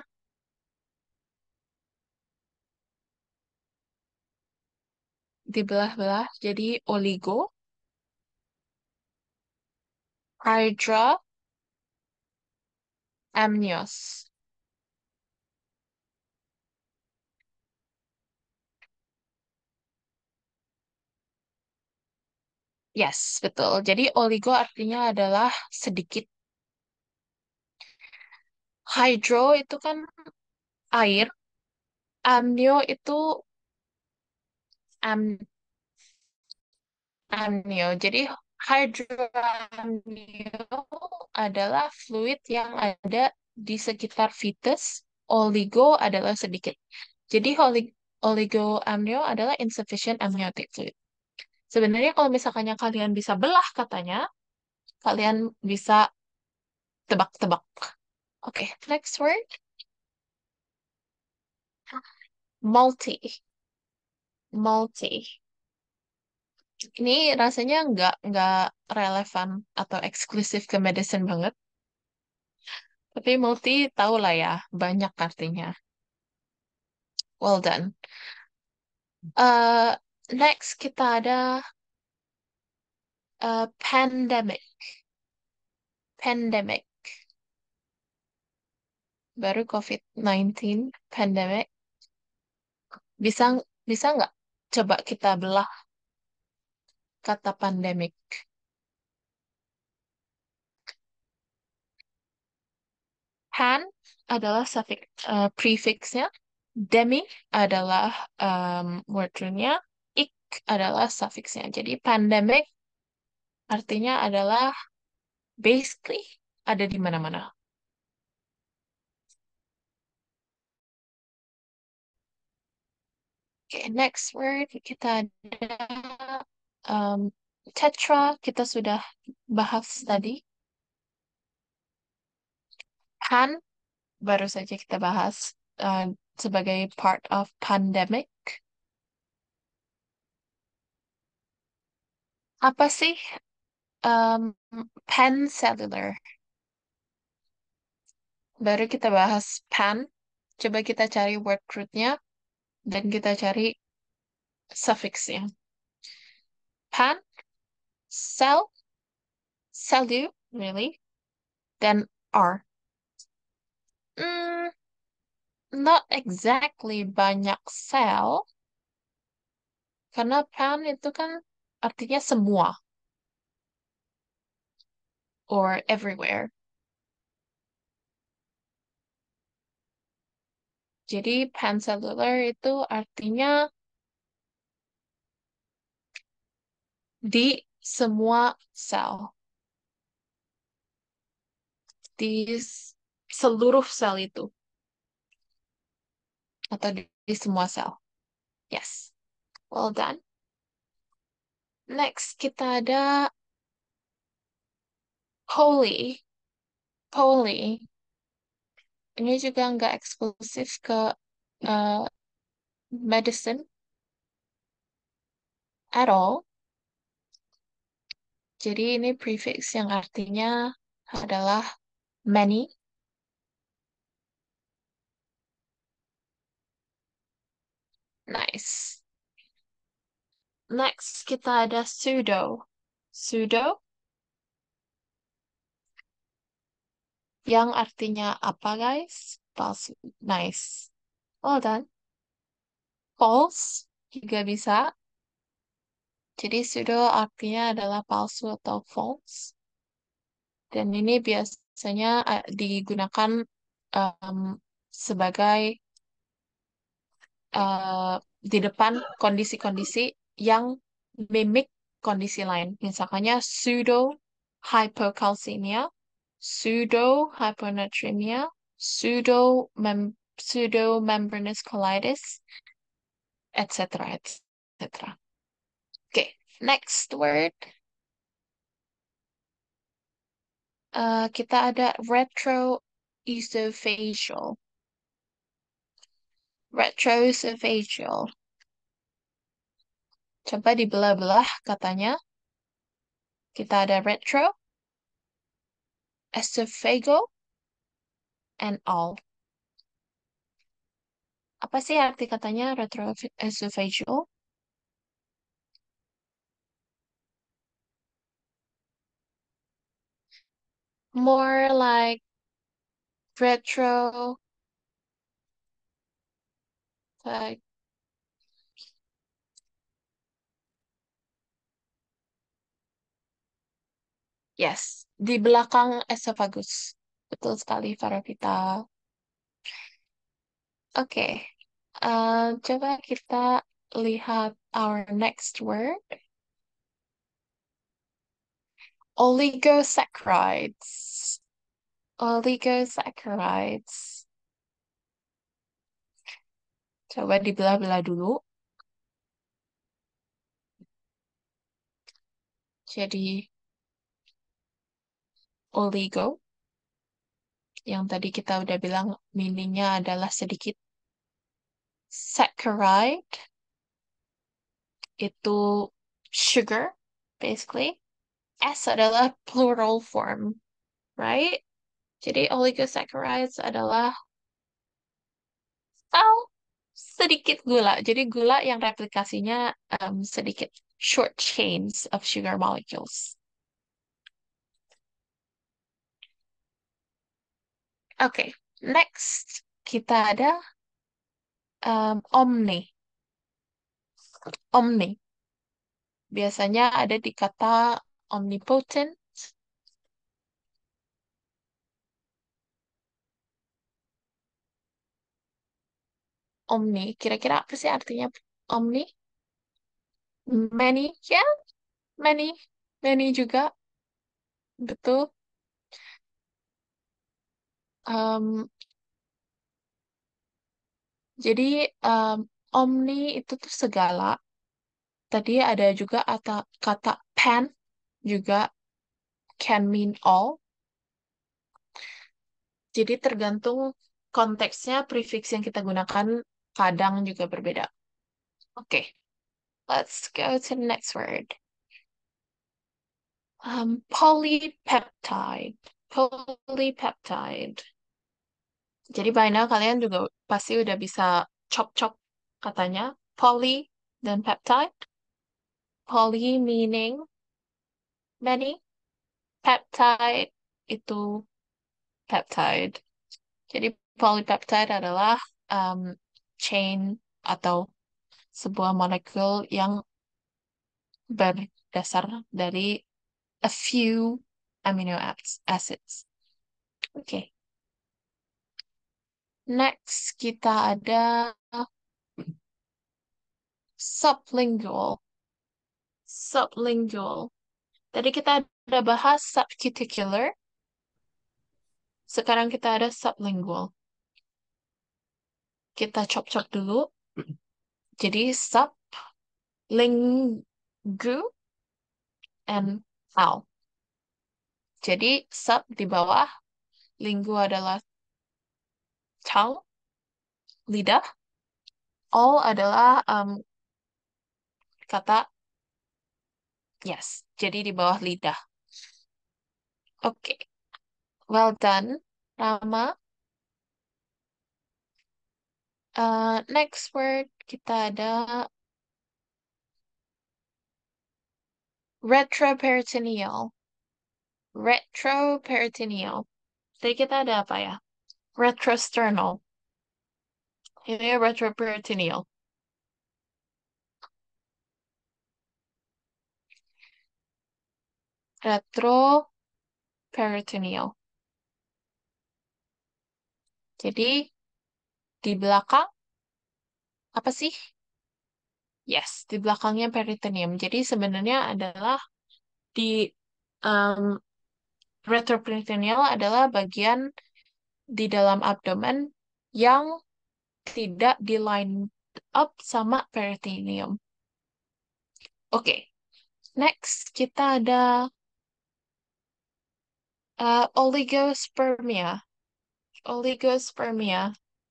Dibelah-belah jadi oligo, hydra, amnios. Yes, betul. Jadi oligo artinya adalah sedikit. Hydro itu kan air. Amnio itu am, amnio. Jadi hydroamnio adalah fluid yang ada di sekitar fetus. Oligo adalah sedikit. Jadi oli- oligoamnio adalah insufficient amniotic fluid. Sebenarnya kalau misalkannya kalian bisa belah katanya, kalian bisa tebak-tebak. Oke, next word. Multi. Multi. Ini rasanya nggak nggak relevan atau eksklusif ke medicine banget. Tapi multi tahu lah ya, banyak artinya. Well done. Uh, next kita ada uh, pandemic. Pandemic. Baru covid sembilan belas, pandemic. Bisa bisa nggak coba kita belah kata pandemic? Pan adalah suffix uh, prefixnya. Demi adalah um, word root-nya. Ik adalah suffixnya. Jadi pandemic artinya adalah basically ada di mana-mana. Oke, next word kita ada um, Tetra kita sudah bahas tadi. Pan baru saja kita bahas uh, sebagai part of pandemic. Apa sih um, pancellular? Baru kita bahas pan. Coba kita cari word root-nya dan kita cari suffixnya. Pan, cell, cellu, really, dan R. Hmm, not exactly banyak sel, karena pan itu kan artinya semua, or everywhere. Jadi pancellular itu artinya di semua sel, di s- seluruh sel itu, atau di, di semua sel. Yes, well done. Next, kita ada poly. Poly. Ini juga nggak eksklusif ke uh, medicine at all. Jadi ini prefix yang artinya adalah many. Nice. Next, kita ada pseudo. Pseudo yang artinya apa, guys? Palsu. Nice. Well done. False juga bisa. Jadi pseudo artinya adalah palsu atau false. Dan ini biasanya uh, digunakan um, sebagai uh, di depan kondisi-kondisi yang mimik kondisi lain. Misalnya pseudo hypocalcemia, pseudo hyponatremia, pseudo mem pseudo membranous colitis, et cetera et cetera. Oke, next word. Uh, kita ada retroesophageal. Retroesophageal. Coba dibelah-belah katanya. Kita ada retro, esophageal, and all. Apa sih arti katanya retroesophageal? More like retro, like, yes, di belakang esophagus. Betul sekali, Faravita. Oke, eh, coba kita lihat our next word. Oligosaccharides. Oligosaccharides. Coba dibelah-belah dulu. Jadi, oligo, yang tadi kita udah bilang meaningnya adalah sedikit. Saccharide, itu sugar, basically. S adalah plural form, right? Jadi oligosaccharides adalah oh, sedikit gula. Jadi gula yang replikasinya um, sedikit short chains of sugar molecules. Oke, okay, next kita ada um, omni. Omni. Biasanya ada di kata omnipotent. Omni. Kira-kira apa sih artinya omni? Many, ya, yeah, many. Many juga. Betul. Um, jadi um, omni itu tuh segala, tadi ada juga kata, kata pan juga can mean all. Jadi tergantung konteksnya, prefix yang kita gunakan kadang juga berbeda. Oke, let's go to the next word. Um, polypeptide. Polypeptide. Jadi by now kalian juga pasti udah bisa chop-chop katanya. Poly dan peptide. Poly meaning many. Peptide itu peptide. Jadi polypeptide adalah um, chain atau sebuah molekul yang berdasar dari a few amino acids. Oke. Okay. Next kita ada sublingual. Sublingual. Tadi kita ada bahas subcuticular. Sekarang kita ada sublingual. Kita chop-chop dulu. Jadi sub, lingu, and al. Jadi sub di bawah, lingu adalah tongue, lidah. All adalah um, kata yes. Jadi di bawah lidah. Oke. Okay. Well done, Rama. Uh, next word kita ada retroperitoneal. Retroperitoneal. Jadi kita ada apa ya? Retrosternal. Ini retroperitoneal. Retroperitoneal. Jadi di belakang apa sih? Yes, di belakangnya peritoneum. Jadi sebenarnya adalah di um, retroperitoneal adalah bagian di dalam abdomen yang tidak di line up sama peritoneum. Oke, okay. Next kita ada uh, oligospermia. Oligospermia.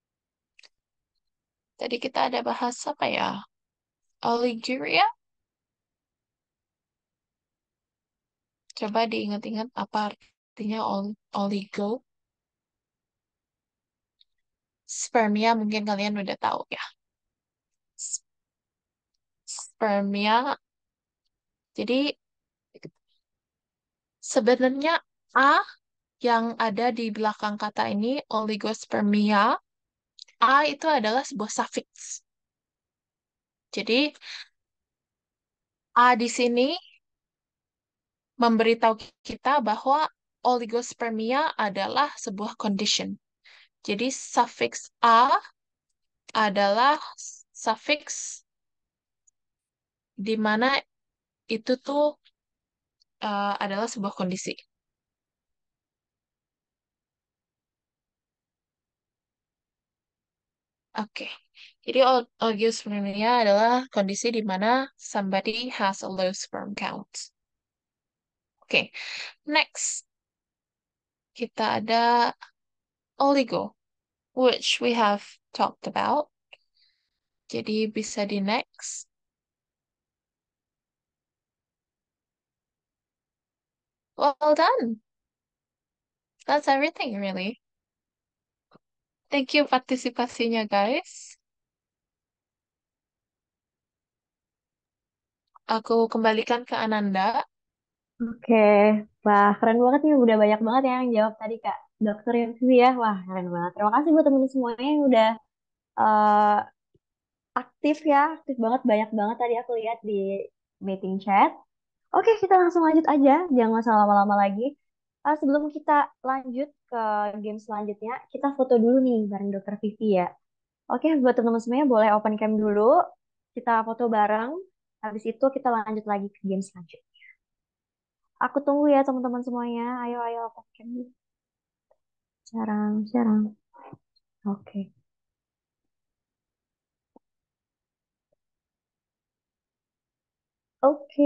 Tadi kita ada bahas apa ya? Oliguria? Coba diingat-ingat apa artinya oligo. Spermia mungkin kalian udah tahu ya. Spermia. Jadi sebenarnya A yang ada di belakang kata ini, oligospermia, A itu adalah sebuah suffix. Jadi A di sini memberitahu kita bahwa oligospermia adalah sebuah condition. Jadi suffix A adalah suffix di mana itu tuh uh, adalah sebuah kondisi. Oke, okay. Jadi oligospermia adalah kondisi di mana somebody has a low sperm count. Oke, okay. Next kita ada oligo, which we have talked about. Jadi bisa di next. Well done. That's everything really. Thank you partisipasinya guys. Aku kembalikan ke Ananda. Oke, wah keren banget nih, udah banyak banget ya yang jawab tadi Kak Dokter Yovie ya, wah keren banget. Terima kasih buat temen semuanya yang udah eh, aktif ya, aktif banget, banyak banget tadi aku lihat di meeting chat. Oke, kita langsung lanjut aja, jangan usah lama-lama lagi. Eh, sebelum kita lanjut ke game selanjutnya, kita foto dulu nih bareng Dokter Vivi ya. Oke, buat teman-teman semuanya boleh open cam dulu, kita foto bareng. Habis itu kita lanjut lagi ke game selanjutnya. Aku tunggu ya teman-teman semuanya. Ayo, ayo, open cam dulu. Jarang, jarang. Oke. Oke.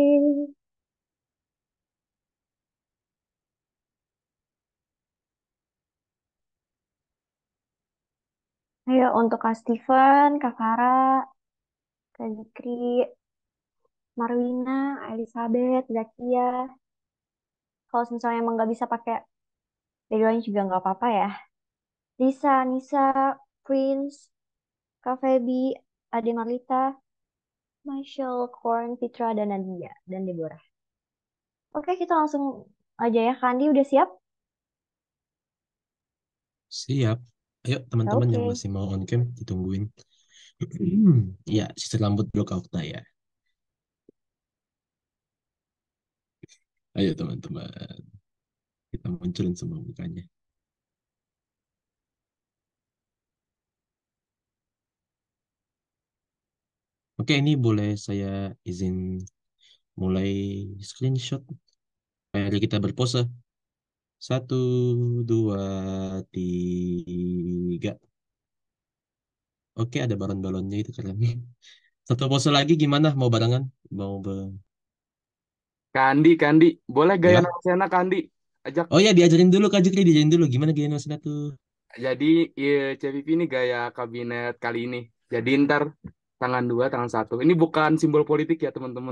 Ayo untuk Kak Steven, Kak Farah, Kak Zikri, Marwina, Elizabeth, Zakia. Kalau misalnya emang nggak bisa pakai background juga nggak apa-apa ya. Lisa, Nisa, Prince, Kak Feby, Ade Marlita, Michelle, Korn, Fitra, dan Nadia, dan Deborah. Oke, kita langsung aja ya. Kandi udah siap? Siap. Ayo teman-teman yang Oke. masih mau on cam ditungguin. Ya, sisir rambut dulu Kak Okta ya. Ayo teman-teman, kita munculin semua mukanya. Oke, ini boleh saya izin mulai screenshot. Mari kita berpose. Satu, dua, tiga. Oke, ada balon-balonnya itu keren. Satu pose lagi gimana? Mau barengan? Mau be... Kandi, Kandi. Boleh gaya Ya? Narsena, Kandi. Ajak. Oh ya, diajarin dulu Kak Jukri, diajarin dulu. Gimana gaya Nosina tuh? Jadi, iya, C V V ini gaya kabinet kali ini. Jadi ntar tangan dua, tangan satu. Ini bukan simbol politik ya, teman-teman.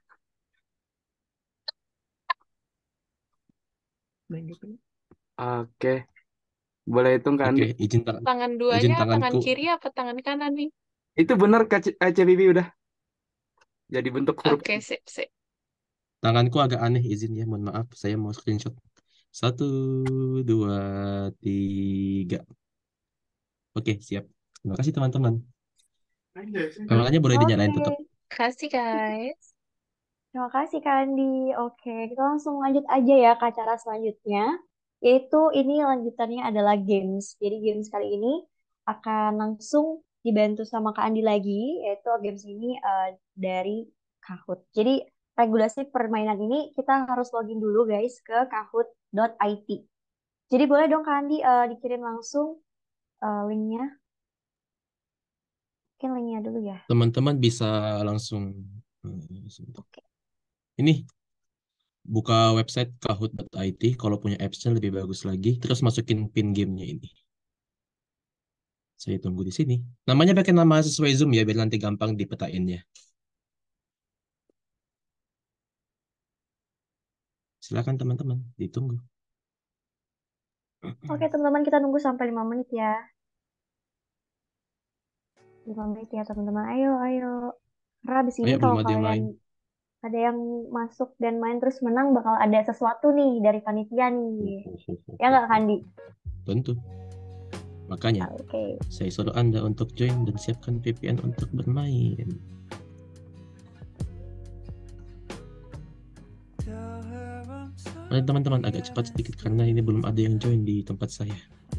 Oke. Boleh hitung, Kandi. Oke, izin tangan. Tangan Izin duanya tangan tanganku. kiri apa tangan kanan nih? Itu benar, Kak C- eh, C V V udah. Jadi bentuk huruf. Oke, sip, sip. Tanganku agak aneh, izin ya. Mohon maaf, saya mau screenshot. Satu, dua, tiga. Oke, siap. Terima kasih teman-teman. Kameranya boleh dinyalain Oke. tetap. Kasih, guys. Terima kasih Kak Andi. Oke, kita langsung lanjut aja ya ke acara selanjutnya. Yaitu ini lanjutannya adalah games. Jadi games kali ini akan langsung dibantu sama Kak Andi lagi. Yaitu games ini eh, dari Kahoot. Jadi regulasi permainan ini kita harus login dulu guys ke kahoot dot i t. Jadi boleh dong Kak Andi eh, dikirim langsung eh, linknya. Mungkin linknya dulu ya. Teman-teman bisa langsung eh, sebentar. Oke. Ini buka website kahoot dot i t kalau punya apps-nya lebih bagus lagi, terus masukin pin gamenya ini. Saya tunggu di sini. Namanya pakai nama sesuai Zoom ya, biar nanti gampang dipetainnya. Silakan teman-teman, ditunggu. Oke teman-teman kita nunggu sampai lima menit ya. lima menit ya teman-teman. Ayo, ayo. Karena abis ini Ayo, kalau belum ada yang kalian main. ada yang masuk dan main terus menang, bakal ada sesuatu nih dari panitia nih. Ya nggak, Kandi? Tentu. Makanya, Oke. saya suruh Anda untuk join dan siapkan V P N untuk bermain. Mari teman-teman agak cepat sedikit karena ini belum ada yang join di tempat saya.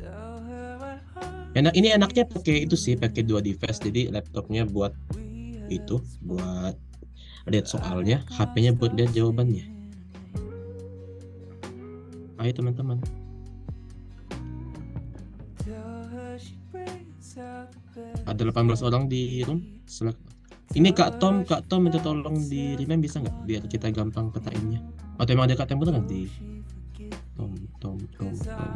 Enak, ini enaknya pakai itu sih, pakai dua device. Jadi laptopnya buat itu, buat lihat soalnya, H P-nya buat lihat jawabannya. Ayo teman-teman. Ada delapan belas orang di room. Selak. Ini Kak Tom, Kak Tom minta tolong di rename bisa nggak? Biar kita gampang petainnya. Atau emang ada Kak Tom beneran di Tom, Tom, Tom, Tom.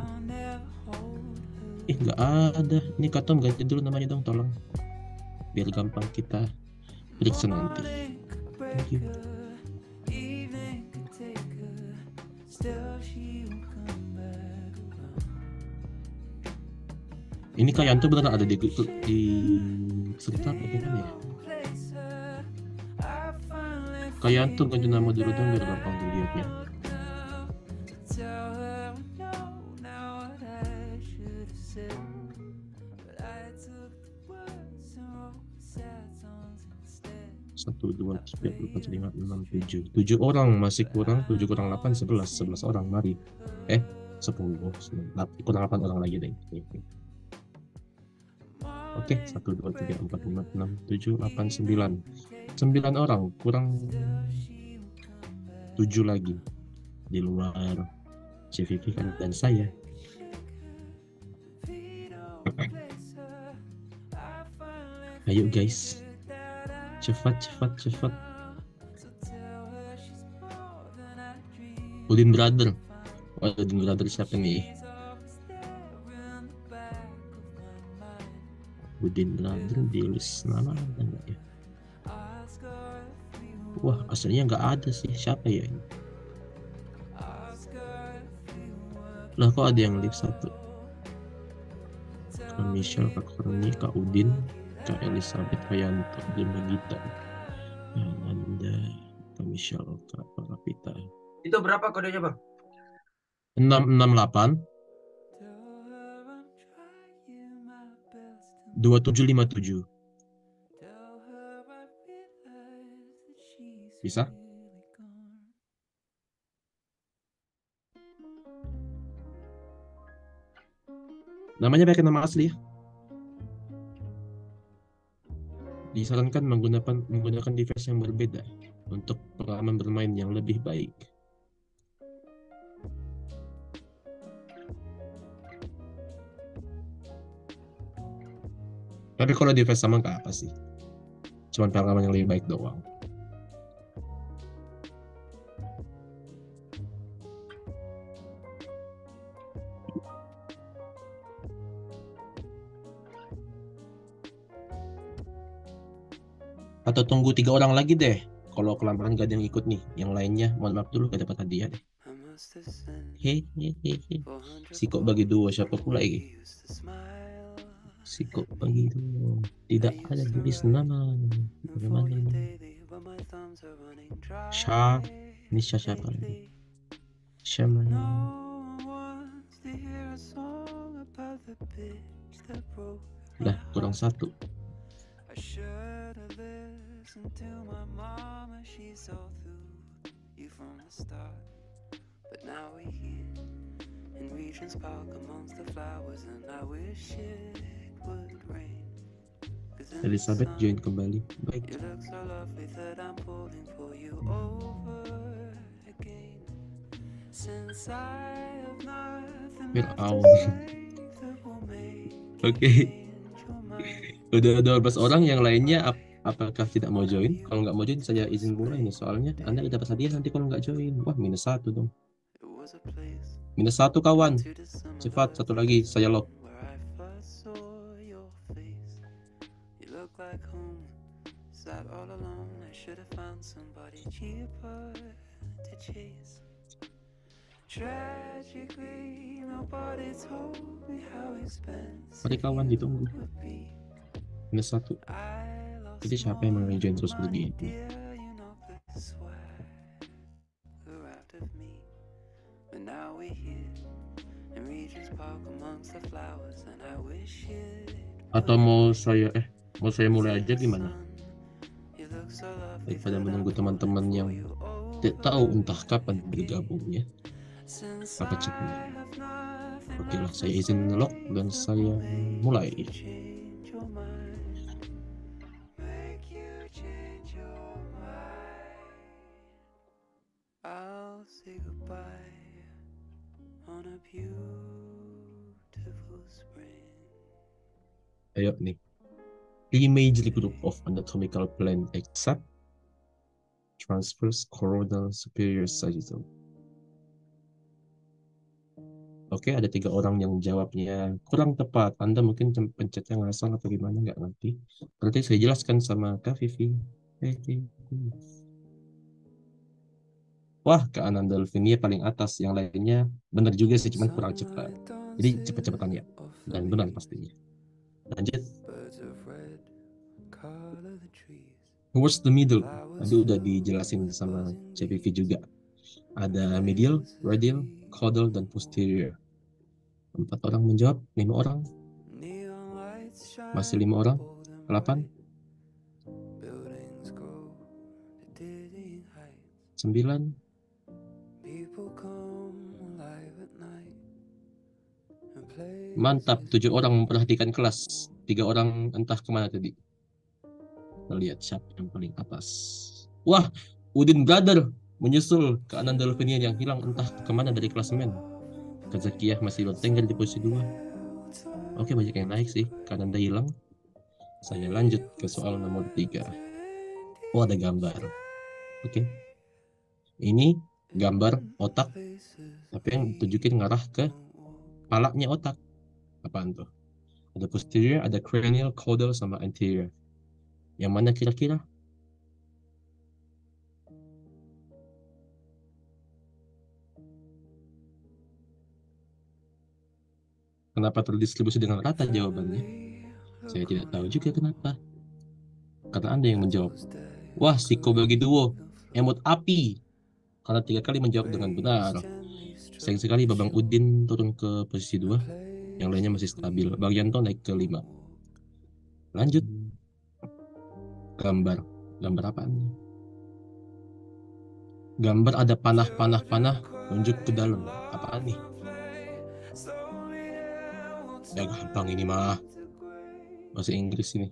Ih nggak ada. Ini Kak Tom ganti dulu namanya dong, tolong. Biar gampang kita periksa nanti. Thank you. Ini Kak Yanto beneran ada di di serta apa gimana ya? Kak Yanto ganti nama dulu dong biar gampang dilihatnya. Satu, dua, tiga, empat, lima, enam, tujuh. Tujuh orang masih kurang. Tujuh kurang delapan, sebelas. Sebelas orang, mari. Eh, sepuluh. Kurang delapan orang lagi deh. Oke, satu, dua, tiga, empat, lima, enam, tujuh, delapan, sembilan. Sembilan orang, kurang tujuh lagi. Di luar C V V kan dan saya. Ayo guys. Cepat, cepat, cepat. Udin Brother. Wah, Udin Brother siapa nih? Udin Brother di list nama ada nggak ya? Wah, aslinya nggak ada sih. Siapa ya ini? Lah kok ada yang live satu? Kak Michelle, Kak Korni, Kak Udin, Kak Elizabeth Hayanto, Dima Gita, Anda, Kak Michelle, Kak Parapita. Itu berapa kodenya, Bang? enam enam delapan dua tujuh lima tujuh. Bisa? Namanya pakai nama asli ya. Disarankan menggunakan menggunakan device yang berbeda untuk pengalaman bermain yang lebih baik. Tapi kalau device sama nggak apa sih? Cuman pengalaman yang lebih baik doang. Atau tunggu tiga orang lagi deh. Kalau kelamaan gak ada yang ikut nih, yang lainnya mohon maaf dulu gak dapat hadiah deh. Hehehe. Si kok bagi dua siapa pula ini? Si kok bagi dua. Tidak ada tulis nama. Bagaimana ini? Syah. Ini Syah siapa lagi? Syah mana? Lah kurang satu. To my mama, she saw through you from the start. But now we're here in Regent's Park amongst the flowers, and I wish it would rain. Elizabeth join kembali. Baik. You look so lovely that I'm pulling for you over again. Since I have nothing left to say that will make you change your mind. Udah dua belas orang, yang lainnya ap apakah tidak mau join? Kalau nggak mau join, saya izin mulai nih. Soalnya Anda dapat hadiah nanti kalau nggak join. Wah, minus satu dong. Minus satu kawan. Cepat, satu lagi. Saya lock. Mari kawan, ditunggu. Minus satu. Jadi siapa yang mau join terus begini? Atau mau saya eh mau saya mulai aja gimana? Daripada menunggu teman-teman yang tidak tahu entah kapan bergabungnya. Apa ceknya? Oke lah, saya izin lock dan saya mulai. Say goodbye on a beautiful spring. Ayo nih. Imagery group of anatomical plane except transverse coronal superior sagittal. Oke, ada tiga orang yang jawabnya kurang tepat. Anda mungkin pencetnya ngasal atau gimana, nggak ngerti. Berarti saya jelaskan sama Kak Vivi. Hehehe. Wah, Kak Anandolvinia paling atas, yang lainnya benar juga sih, cuman kurang cepat. Jadi cepet-cepetan ya, dan benar pastinya. Lanjut. What's the middle? Tadi udah dijelasin sama C P V juga. Ada medial, radial, caudal, dan posterior. Empat orang menjawab, lima orang. Masih lima orang, delapan, sembilan. Mantap, tujuh orang memperhatikan kelas. Tiga orang entah kemana tadi. Kita lihat siapa yang paling atas. Wah, Udin Brother menyusul ke Anandolvinia yang hilang entah kemana dari klasemen. Kazakiyah masih bertengger di posisi dua. Oke, banyak yang naik sih. Karena Anda hilang. Saya lanjut ke soal nomor tiga. Oh, ada gambar. Oke. Ini gambar otak, tapi yang tunjukin ngarah ke palanya otak. Apaan tuh? Ada posterior, ada cranial, caudal, sama anterior. Yang mana kira-kira? Kenapa terdistribusi dengan rata jawabannya? Saya tidak tahu juga kenapa. Karena Anda yang menjawab. Wah, Siko bagi duo. Emot api. Karena tiga kali menjawab dengan benar. Sayang sekali Babang Udin turun ke posisi dua. Yang lainnya masih stabil. Bang Yanto naik ke lima. Lanjut. Gambar. Gambar apaan? Gambar ada panah-panah-panah tunjuk ke dalam. Apaan nih? Ya gampang ini mah. Bahasa Inggris ini.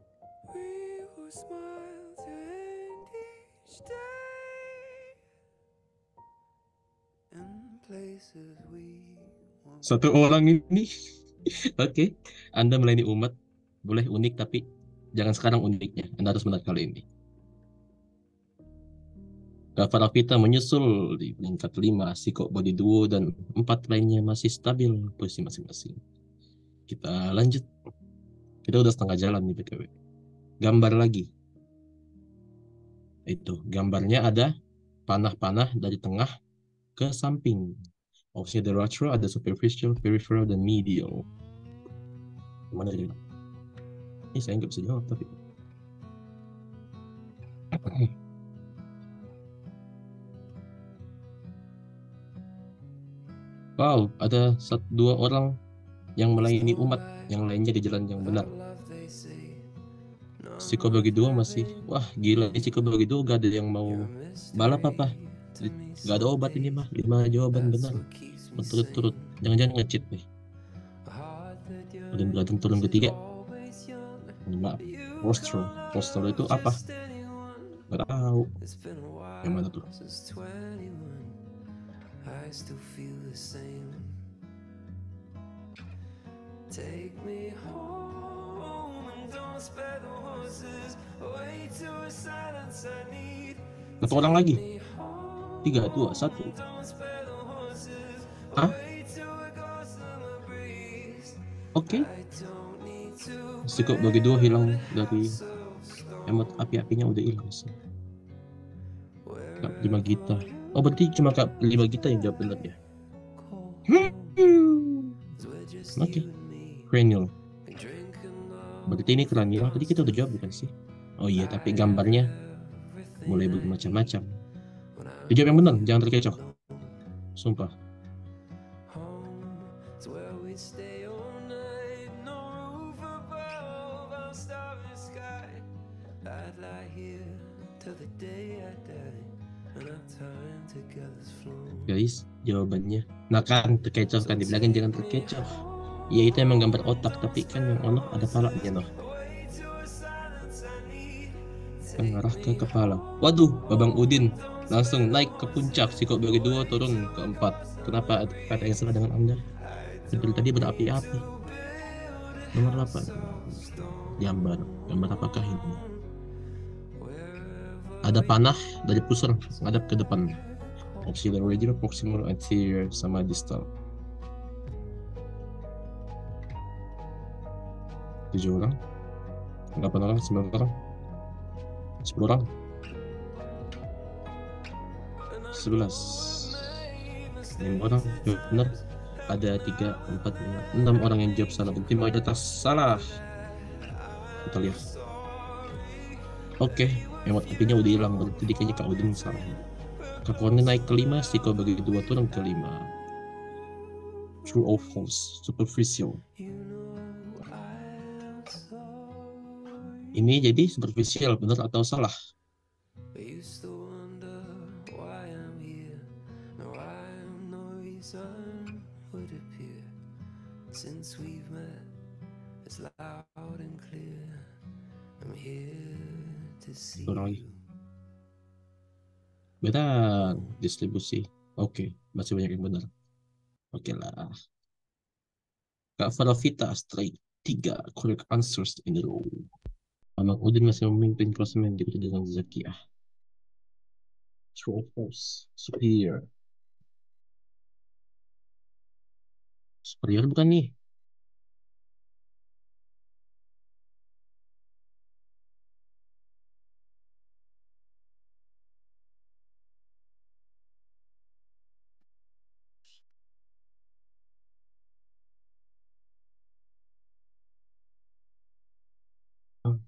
Satu orang ini. Oke. Anda melayani umat. Boleh unik tapi jangan sekarang uniknya. Anda harus benar kali ini. Gafar Afita menyusul di peringkat lima, Siko Body Duo dan empat lainnya masih stabil posisi masing-masing. Kita lanjut. Kita udah setengah jalan nih B T W. Gambar lagi. Itu, gambarnya ada panah-panah dari tengah ke samping. Opsi ada lateral, ada superficial, peripheral, dan medial. Gimana jadi? Ini saya nggak bisa jawab tapi. Wow, ada satu dua orang yang melayani umat, yang lainnya di jalan yang benar. Siko bagi dua masih, wah gila, ini Siko bagi dua gak ada yang mau balap apa? Gak ada obat ini mah, lima jawaban benar. Berturut-turut, jangan-jangan nge-cheat nih. Dan beradang turun ketiga. Maaf, posture, posture itu apa? Gak tahu. Yang mana tuh? I still feel the same. Take me home and don't spare the horses away to a silence I need. Satu orang lagi. Tiga, dua, satu. Hah? Oke. Okay. Siko bagi dua hilang dari emot api-apinya udah hilang sih. Kak lima gitar. Oh berarti cuma kak lima gitar yang jawab benar ya. Hmm. Oke. Okay. Cranial. Berarti ini cranial. Tadi kita udah jawab bukan sih? Oh iya tapi gambarnya mulai bermacam-macam. Dijawab yang benar, jangan terkecoh. Sumpah. Guys, jawabannya. Nah kan, terkecoh kan, dibilangin jangan terkecoh. Ya itu emang gambar otak, tapi kan yang ono ada palanya noh. Kan ngarah ke kepala. Waduh, Babang Udin langsung naik ke puncak. Siko bagi dua turun ke empat. Kenapa ada yang salah dengan Anda? Seperti tadi berapi-api. Nomor delapan. Gambar. Gambar apakah ini? Ada panah dari pusar menghadap ke depan. Opsi dari original, proximal, anterior, sama distal. Tujuh orang, delapan orang, sembilan orang, sepuluh orang, sebelas, lima orang. Benar. Ada tiga, empat, lima, enam orang yang jawab salah. Berarti mayoritas salah. Kita lihat. Oke, okay. Emot apinya udah hilang. Berarti kayaknya Kak Udin salah. Kakuannya naik ke lima, Siko bagi dua turun ke lima. True or false? Superficial. Ini jadi superficial, benar atau salah? Turun lagi. Benar, distribusi. Oke, okay. Masih banyak yang benar. Oke okay lah. Kak Faravita straight tiga correct answers in a row. Babang Udin masih memimpin klasemen diikuti dengan Zakiah. True or false? Superior. Superior bukan nih? Oh,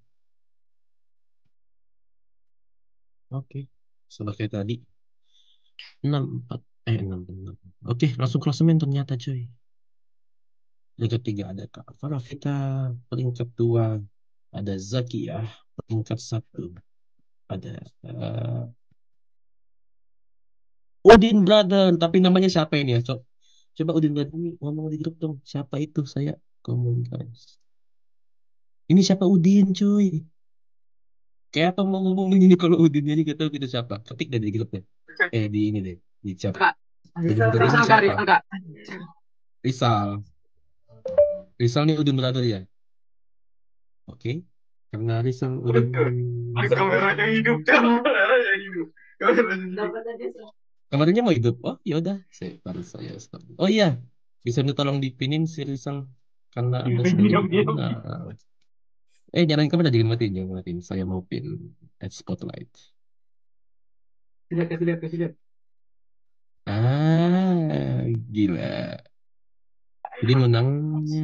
oke. Sama kayak tadi. Enam empat. Eh, enam enam. Oke, langsung klasemen ternyata cuy. Peringkat tiga ada Kak Farafita. Peringkat dua ada Zakiyah. Peringkat satu ada eh, Udin Brother. Tapi namanya siapa ini ya? Co- Coba Udin Brother ini ngomong di grup dong. Siapa itu? Saya komunikasi. Ini siapa Udin cuy? Kayak apa mau ngomongin ini kalau Udin jadi kita tahu kita siapa? Ketik dari grup deh. Eh di ini deh. Di chat. Kak, Udin Brother ini Rizal Kak, siapa? Rizal Kak. Rizal. Rizal nih Udin Brother ya? Oke. Karena Rizal Udin. Kameranya hidup, kameranya hidup. Kamarnya mau hidup. Oh, ya udah. Saya baru saya stop. Oh iya. Bisa minta tolong dipinin si Rizal karena Anda sudah Diam, jadi diam. pemenang. Eh, jangan kamera jangan matiin, jangan matiin. Saya mau pin at spotlight. Lihat, kasih lihat, kasih lihat. Ah, gila. Jadi menangnya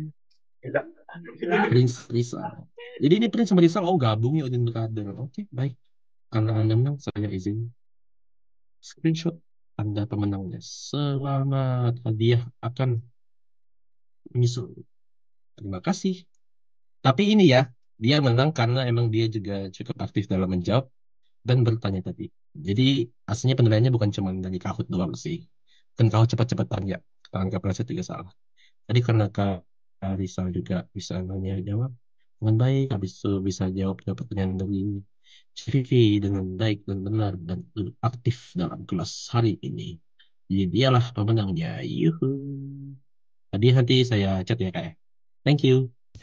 Prince Rizal. Jadi ini Prince sama Rizal oh gabung ya Udin Brother. Oke, baik. Karena Anda menang, saya izin screenshot Anda pemenangnya. Selamat, hadiah akan menyusul. Terima kasih. Tapi ini ya, dia menang karena emang dia juga cukup aktif dalam menjawab dan bertanya tadi. Jadi aslinya penilaiannya bukan cuma dari Kahoot doang sih. Kan Kahoot cepat-cepat tanya. Tangan kepleset juga salah. Tadi karena Kak Rizal juga bisa nanya jawab dengan baik, habis itu bisa jawab jawab pertanyaan dari C V V dengan baik dan benar dan aktif dalam kelas hari ini. Jadi dialah pemenangnya. Yuhu. Tadi nanti saya chat ya kak ya. Thank you.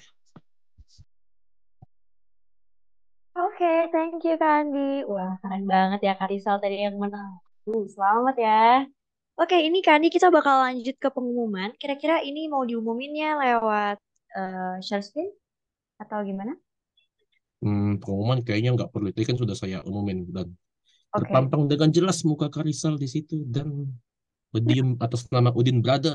Oke, thank you Kak Andi. Wah, keren banget ya Kak Rizal tadi yang menang. Uh, selamat ya. Oke, ini Kak Andi kita bakal lanjut ke pengumuman. Kira-kira ini mau diumuminnya lewat eh, share screen atau gimana? Hmm, pengumuman kayaknya nggak perlu. Itu kan sudah saya umumin dan Oke. terpampang dengan jelas muka Kak Rizal di situ dan berdiem atas nama Udin Brother.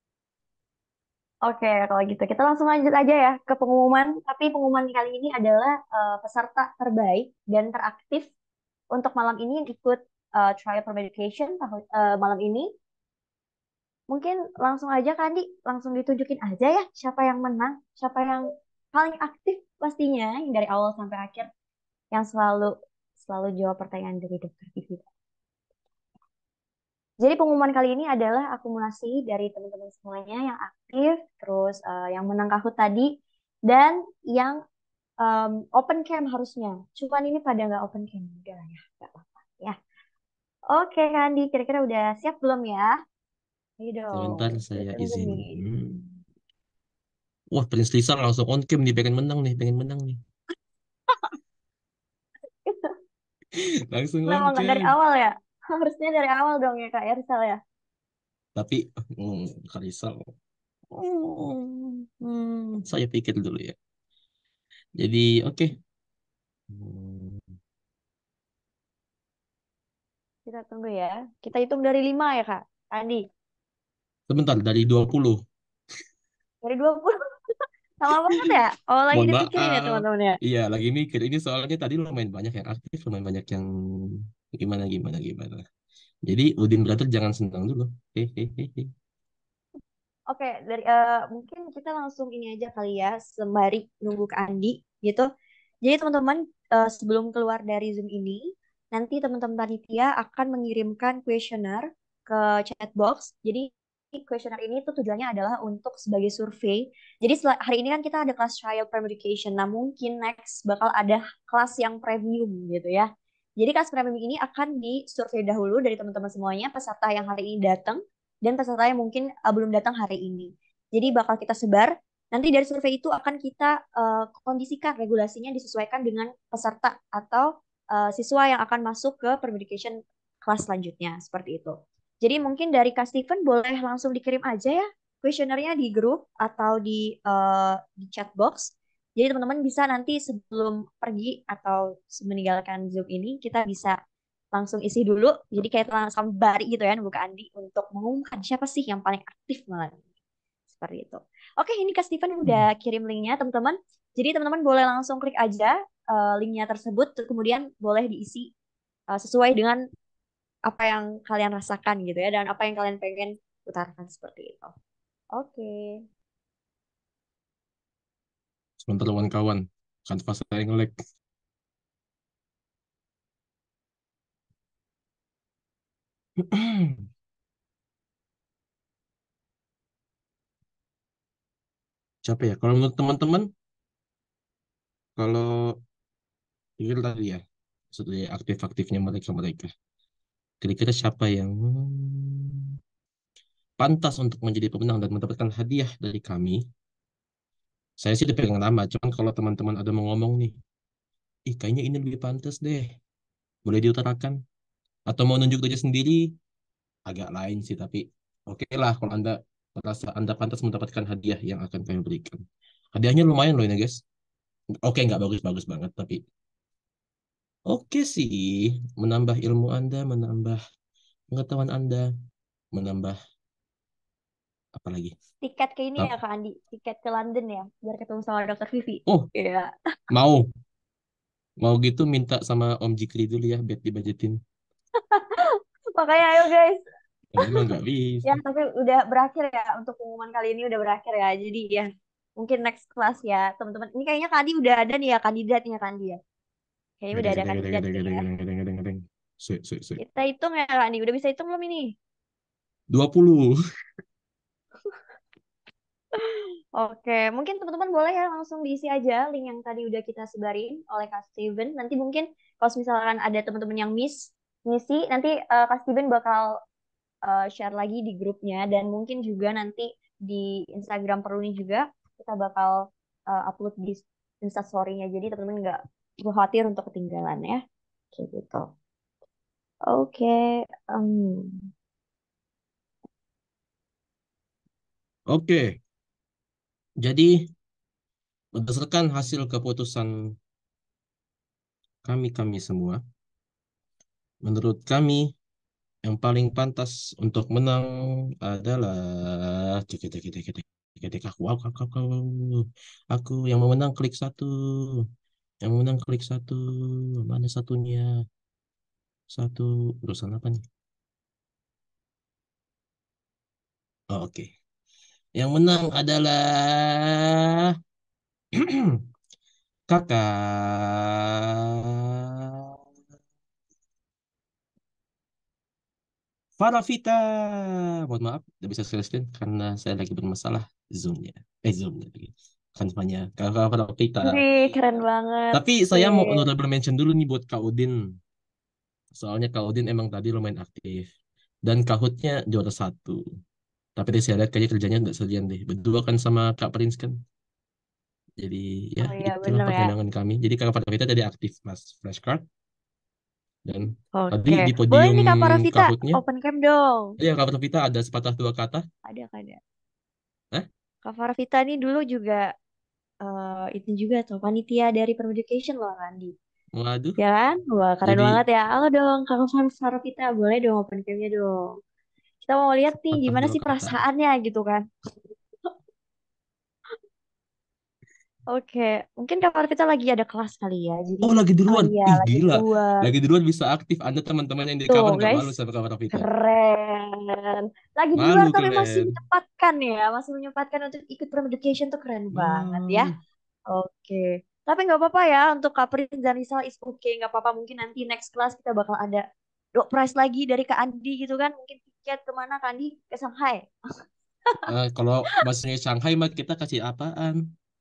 Oke, kalau gitu kita langsung lanjut aja ya ke pengumuman. Tapi pengumuman kali ini adalah eh, peserta terbaik dan teraktif untuk malam ini yang ikut eh, Trial for Education tahun eh, malam ini. Mungkin langsung aja Kak Andi, langsung ditunjukin aja ya siapa yang menang, siapa yang paling aktif pastinya yang dari awal sampai akhir yang selalu selalu jawab pertanyaan dari dokter Vivi. Jadi pengumuman kali ini adalah akumulasi dari teman-teman semuanya yang aktif, terus eh, yang menang Kahoot tadi, dan yang em, open cam harusnya. Cuman ini pada nggak open cam, udah lah ya, nggak apa-apa ya. Oke Kandi, kira-kira udah siap belum ya? Ayo dong, Sebentar kita saya tunggu izin. nih. Hmm. Wah, Prince Rizal langsung on cam nih, pengen menang nih, pengen menang nih. Langsung Kenapa on nggak dari cam. awal ya? Harusnya dari awal dong ya Kak Ersal ya. Tapi hmm, Kak Rizal, hmm, hmm, saya pikir dulu ya. Jadi oke. Hmm, Kita tunggu ya. Kita hitung dari lima ya Kak. Andi, sebentar dari dua puluh. dari dua puluh. Sama banget ya? Oh, lagi Mohon dipikirin ya maaf. teman-teman ya. Iya, lagi mikir ini soalnya tadi lumayan banyak yang aktif, lumayan banyak yang gimana gimana gimana. Jadi Udin Brother jangan senang dulu. Hehehe. Oke, dari eh, mungkin kita langsung ini aja kali ya, sembari nunggu ke Andi gitu. Jadi teman-teman eh, sebelum keluar dari Zoom ini, nanti teman-teman panitia akan mengirimkan kuesioner ke chat box. Jadi kuesioner ini tuh tujuannya adalah untuk sebagai survei. Jadi sel- hari ini kan kita ada kelas trial pre-medication. Nah mungkin next bakal ada kelas yang premium gitu ya. Jadi kelas premium ini akan disurvei dahulu dari teman-teman semuanya, peserta yang hari ini datang dan peserta yang mungkin uh, belum datang hari ini. Jadi bakal kita sebar. Nanti dari survei itu akan kita uh, kondisikan regulasinya disesuaikan dengan peserta atau uh, siswa yang akan masuk ke Permudication kelas selanjutnya seperti itu. Jadi mungkin dari Kak Steven boleh langsung dikirim aja ya kuesionernya di grup atau di uh, di chat box. Jadi teman-teman bisa nanti sebelum pergi atau meninggalkan Zoom ini kita bisa langsung isi dulu. Jadi kayak langsung bari gitu ya buka Andi untuk mengumumkan siapa sih yang paling aktif malam ini. Seperti itu. Oke, ini Kak Steven udah kirim linknya teman-teman. Jadi teman-teman boleh langsung klik aja uh, linknya tersebut, kemudian boleh diisi uh, sesuai dengan apa yang kalian rasakan gitu ya, dan apa yang kalian pengen utarakan seperti itu. Oke. Sebentar kawan-kawan, kanvas saya nge-lag. Siapa ya? Kalau menurut teman-teman, kalau pikir tadi ya, maksudnya aktif-aktifnya mereka-mereka, kira-kira siapa yang hmm, pantas untuk menjadi pemenang dan mendapatkan hadiah dari kami? Saya sih udah pegang nama, cuman kalau teman-teman ada mau ngomong nih, ih kayaknya ini lebih pantas deh, boleh diutarakan. Atau mau nunjuk aja sendiri, agak lain sih, tapi oke lah kalau Anda merasa Anda pantas mendapatkan hadiah yang akan kami berikan. Hadiahnya lumayan loh ini guys. Oke, nggak bagus-bagus banget, tapi oke sih. Menambah ilmu Anda, menambah pengetahuan Anda, menambah apa lagi? Tiket ke ini Tap. ya Kak Andi, tiket ke London ya, biar ketemu sama dokter Vivi. Oh, Iya. mau. Mau gitu minta sama Om Jikri dulu ya, biar dibajetin. Makanya ayo guys. Ini mah nggak bisa. Ya, tapi udah berakhir ya untuk pengumuman kali ini udah berakhir ya. Jadi ya mungkin next class ya teman-teman. Ini kayaknya Kak Andi udah ada nih ya kandidatnya Kak Andi ya. Kayaknya udah ada kandidat nih ya. Sweet, sweet, sweet. Kita hitung ya Kak Andi. Udah bisa hitung belum ini? dua puluh. Oke, mungkin teman-teman boleh ya langsung diisi aja link yang tadi udah kita sebarin oleh Kak Steven. Nanti mungkin kalau misalkan ada teman-teman yang miss ngisi, nanti uh, Kak Steven bakal uh, share lagi di grupnya, dan mungkin juga nanti di Instagram Perluni juga kita bakal uh, upload di Instastory-nya. Jadi teman-teman nggak perlu khawatir untuk ketinggalan ya. Kayak gitu. Oke. Um, Oke. Jadi berdasarkan hasil keputusan kami-kami semua, menurut kami yang paling pantas untuk menang adalah cek cek cek cek cek cek aku aku aku aku aku yang mau menang klik satu, yang mau menang klik satu, mana satunya, satu urusan apa nih? Oh, oke, yang menang adalah kakak Faravita. Mohon maaf, tidak bisa share screen karena saya lagi bermasalah Zoom-nya. Eh, Zoom-nya lagi. Kanvanya. Kakak Faravita. Wih, keren banget. Tapi saya mau Wih. honorable mention dulu nih buat Kak Udin. Soalnya Kak Udin emang tadi lumayan aktif. Dan Kak Hutnya juara satu. Tapi tadi saya lihat kayaknya kerjanya nggak sedian deh. Berdua kan sama Kak Prince kan. Jadi ya Oh iya, itulah bener ya. perkembangan kami. Jadi Kak Faravita tadi aktif mas flashcard. Dan tadi Oke. di Boleh podium nih Kak Paravita, Kak Hutnya. open cam dong. Ya Kak Faravita ada sepatah dua kata. Ada, ada. Hah? Kak Paravita ini dulu juga eh itu juga tuh panitia dari Permudication loh Randi. Waduh. Ya kan? Wah, keren Jadi banget ya. Halo dong, Kak Paravita, boleh dong open cam-nya dong. Kita mau lihat nih sepatah gimana dua sih kata. perasaannya gitu kan. Oke, mungkin Kak Paravita lagi ada kelas kali ya. Jadi, Oh lagi oh duluan. iya, Ih lagi gila. duluan. Lagi duluan bisa aktif. Anda teman-teman yang di Tuh, cover nggak guys. malu sama kabar Vita. Keren. Lagi di Malu luar tapi masih kalian. menyempatkan ya, masih menyempatkan untuk ikut Education tuh keren banget ya. Malu. Oke. Tapi nggak apa-apa ya untuk Kak Prince dan Rizal is oke, nggak apa-apa. Mungkin nanti next class kita bakal ada door prize lagi dari Kak Andi gitu kan. Mungkin tiket kemana Kak Andi? Ke Shanghai. Eh, kalau bahasanya Shanghai mah kita kasih apaan?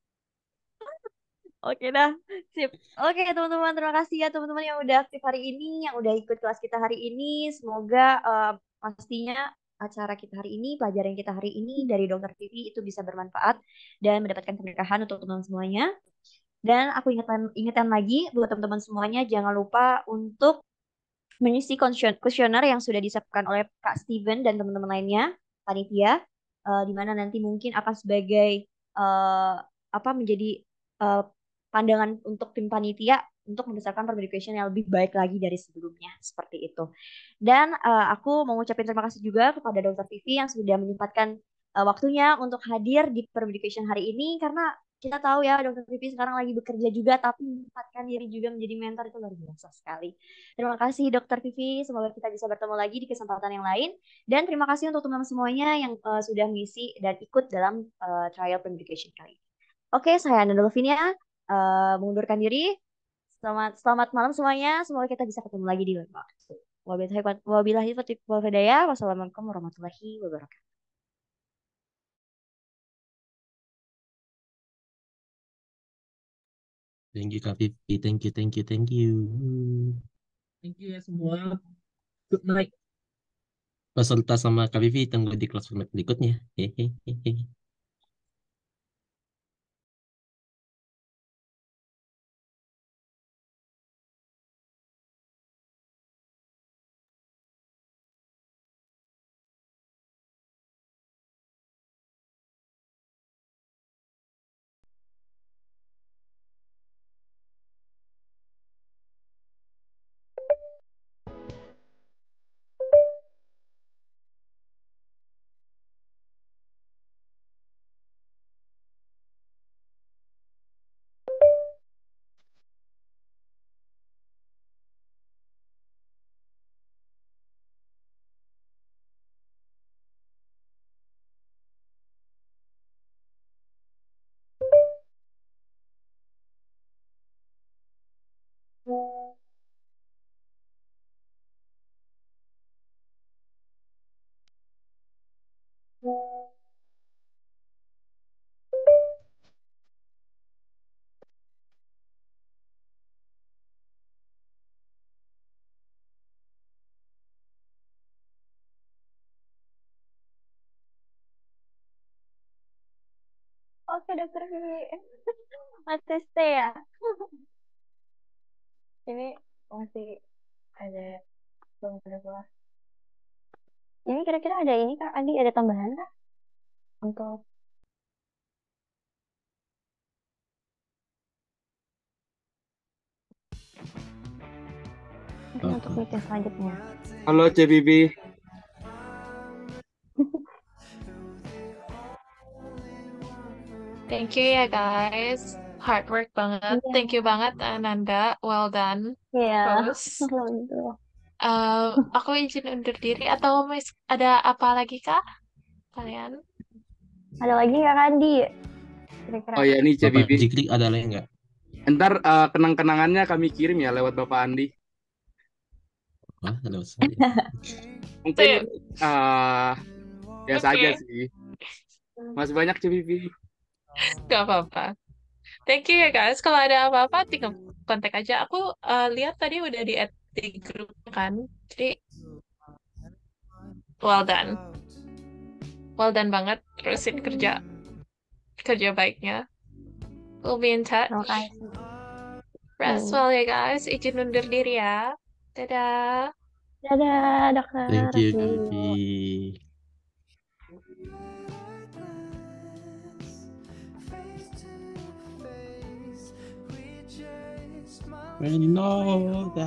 Oke dah, sip. Oke teman-teman, terima kasih ya teman-teman yang udah aktif hari ini, yang udah ikut kelas kita hari ini. Semoga eh, pastinya acara kita hari ini, pelajaran kita hari ini dari Dokter Vivi itu bisa bermanfaat dan mendapatkan keberkahan untuk teman-teman semuanya. Dan aku ingatkan, ingatkan lagi buat teman-teman semuanya, jangan lupa untuk mengisi kuestion- kuesioner yang sudah disiapkan oleh Kak Steven dan teman-teman lainnya, panitia, eh, di mana nanti mungkin akan sebagai eh, apa menjadi eh, pandangan untuk tim panitia untuk membesarkan Permit Education yang lebih baik lagi dari sebelumnya, seperti itu. Dan eh, aku mau ngucapin terima kasih juga kepada dokter Vivi yang sudah menyempatkan eh, waktunya untuk hadir di Permit Education hari ini, karena kita tahu ya dokter Vivi sekarang lagi bekerja juga, tapi menyempatkan diri juga menjadi mentor itu luar biasa sekali. Terima kasih dokter Vivi, semoga kita bisa bertemu lagi di kesempatan yang lain. Dan terima kasih untuk teman-teman semuanya yang eh, sudah mengisi dan ikut dalam eh, trial communication kali ini. Oke, saya Nanda Lovinia, eh, mengundurkan diri. Selamat selamat malam semuanya. Semoga kita bisa ketemu lagi di lain waktu. Wabillahi wabillahi taufiq wal hidayah. Wassalamualaikum warahmatullahi wabarakatuh. Thank you Kak Vivi, thank you, thank you, thank you. Thank you ya semua. Good night. Peserta sama Kak Vivi tunggu di kelas format berikutnya. Hehehe. Oke, dokter Vivi. Masih stay ya? Ini masih ada belum ada kelas. Ini kira-kira ada ini Kak, Andi ada tambahan Kak untuk mungkin untuk Oke. meeting selanjutnya. Halo C B B. Thank you ya guys. Hard work banget. Iya, Thank you banget Ananda. Well done. iya. Terus Alhamdulillah. eh, aku izin undur diri atau Miss ada apa lagi Kak? Kalian? Ada lagi nggak Kak Andi? Kira-kira. Oh ya, ini C B Bapak B. Jikri ada lagi nggak? Ntar eh, kenang-kenangannya kami kirim ya lewat Bapak Andi. Wah, ada saya. Mungkin Sip. eh biasa Oke. aja sih. Masih banyak C B B. Gak apa-apa. Thank you ya guys. Kalau ada apa-apa tinggal kontak aja. Aku eh, lihat tadi udah di add di grup kan. Jadi well done. Well done banget. Terusin kerja kerja baiknya. We'll be in touch. Terima kasih. Rest Hmm. well ya guys. Izin undur diri ya. Dadah. Dadah, dokter Thank you, Vivi. Vivi. When you know that